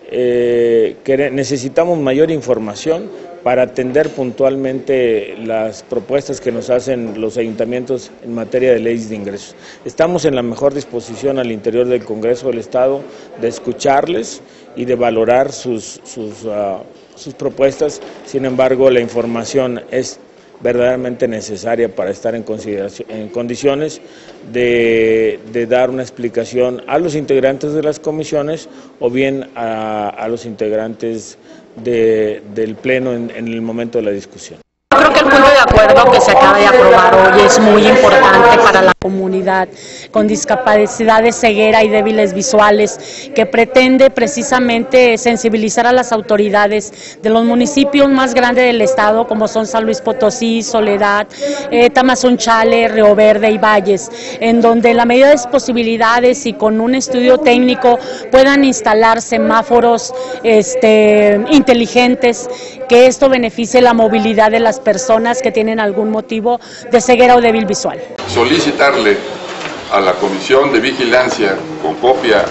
B: necesitamos mayor información para atender puntualmente las propuestas que nos hacen los ayuntamientos en materia de leyes de ingresos. Estamos en la mejor disposición al interior del Congreso del Estado de escucharles y de valorar sus propuestas. Sin embargo, la información es verdaderamente necesaria para estar en condiciones de dar una explicación a los integrantes de las comisiones o bien a los integrantes del Pleno en el momento de la discusión.
C: Creo que el punto de acuerdo que se acaba de aprobar hoy es muy importante para la comunidad con discapacidad de ceguera y débiles visuales, que pretende precisamente sensibilizar a las autoridades de los municipios más grandes del estado, como son San Luis Potosí, Soledad, Tamazunchale, Río Verde y Valles, en donde en la medida de las posibilidades y con un estudio técnico puedan instalar semáforos inteligentes, que esto beneficie la movilidad de las personas que tienen algún motivo de ceguera o débil visual.
U: Solicitarle a la Comisión de Vigilancia, con copia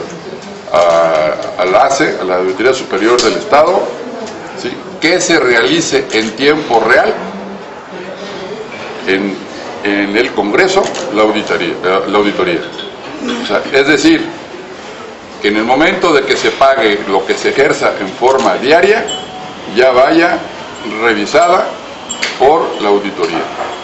U: al ACE, a la Auditoría Superior del Estado, ¿sí?, que se realice en tiempo real en el Congreso la auditoría. O sea, es decir, que en el momento de que se pague lo que se ejerza en forma diaria, ya vaya revisada por la auditoría.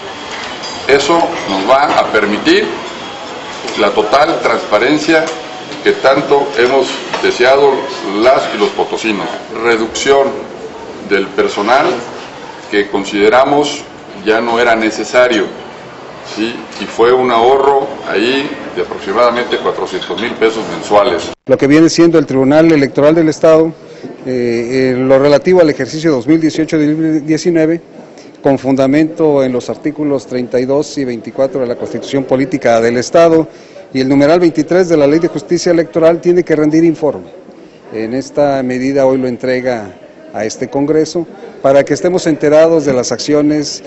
U: Eso nos va a permitir la total transparencia que tanto hemos deseado las y los potosinos. Reducción del personal que consideramos ya no era necesario, ¿sí?, y fue un ahorro ahí de aproximadamente 400,000 pesos mensuales.
E: Lo que viene siendo el Tribunal Electoral del Estado, lo relativo al ejercicio 2018-2019, con fundamento en los artículos 32 y 24 de la Constitución Política del Estado y el numeral 23 de la Ley de Justicia Electoral, tiene que rendir informe. En esta medida hoy lo entrega a este Congreso para que estemos enterados de las acciones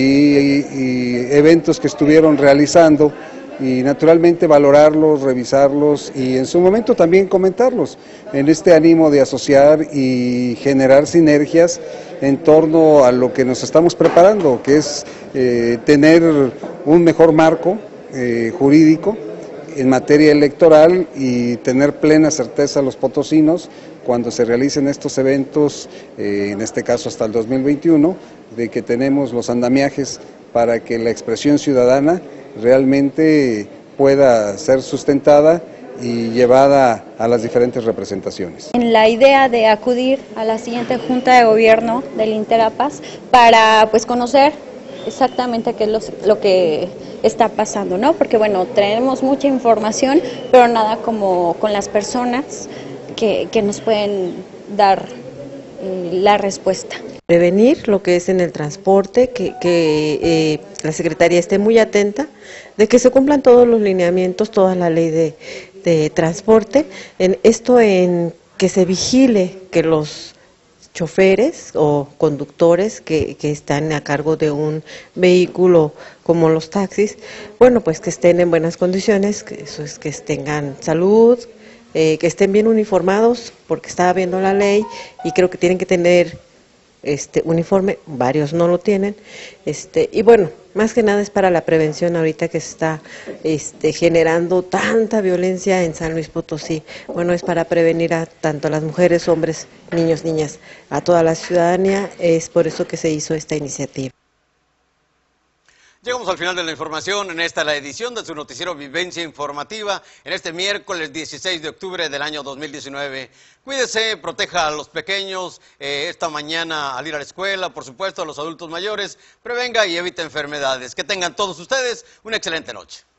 E: y eventos que estuvieron realizando y naturalmente valorarlos, revisarlos y en su momento también comentarlos en este ánimo de asociar y generar sinergias en torno a lo que nos estamos preparando, que es tener un mejor marco jurídico en materia electoral y tener plena certeza los potosinos cuando se realicen estos eventos, en este caso hasta el 2021, de que tenemos los andamiajes para que la expresión ciudadana realmente pueda ser sustentada y llevada a las diferentes representaciones.
T: En la idea de acudir a la siguiente Junta de Gobierno del Interapas para conocer exactamente qué es lo que está pasando, ¿no? Porque bueno, tenemos mucha información, pero nada como con las personas que nos pueden dar la respuesta.
D: Prevenir lo que es en el transporte, que la Secretaría esté muy atenta de que se cumplan todos los lineamientos, toda la ley de transporte, en que se vigile que los choferes o conductores que están a cargo de un vehículo como los taxis, bueno, pues que estén en buenas condiciones, que tengan salud, que estén bien uniformados, porque estaba viendo la ley y creo que tienen que tener uniforme, varios no lo tienen, y bueno, más que nada es para la prevención ahorita que se está generando tanta violencia en San Luis Potosí. Bueno, es para prevenir a tanto a las mujeres, hombres, niños, niñas, a toda la ciudadanía, es por eso que se hizo esta iniciativa.
A: Llegamos al final de la información, en esta la edición de su noticiero Vivencia Informativa, en este miércoles 16 de octubre del año 2019. Cuídese, proteja a los pequeños esta mañana al ir a la escuela, por supuesto a los adultos mayores, prevenga y evite enfermedades. Que tengan todos ustedes una excelente noche.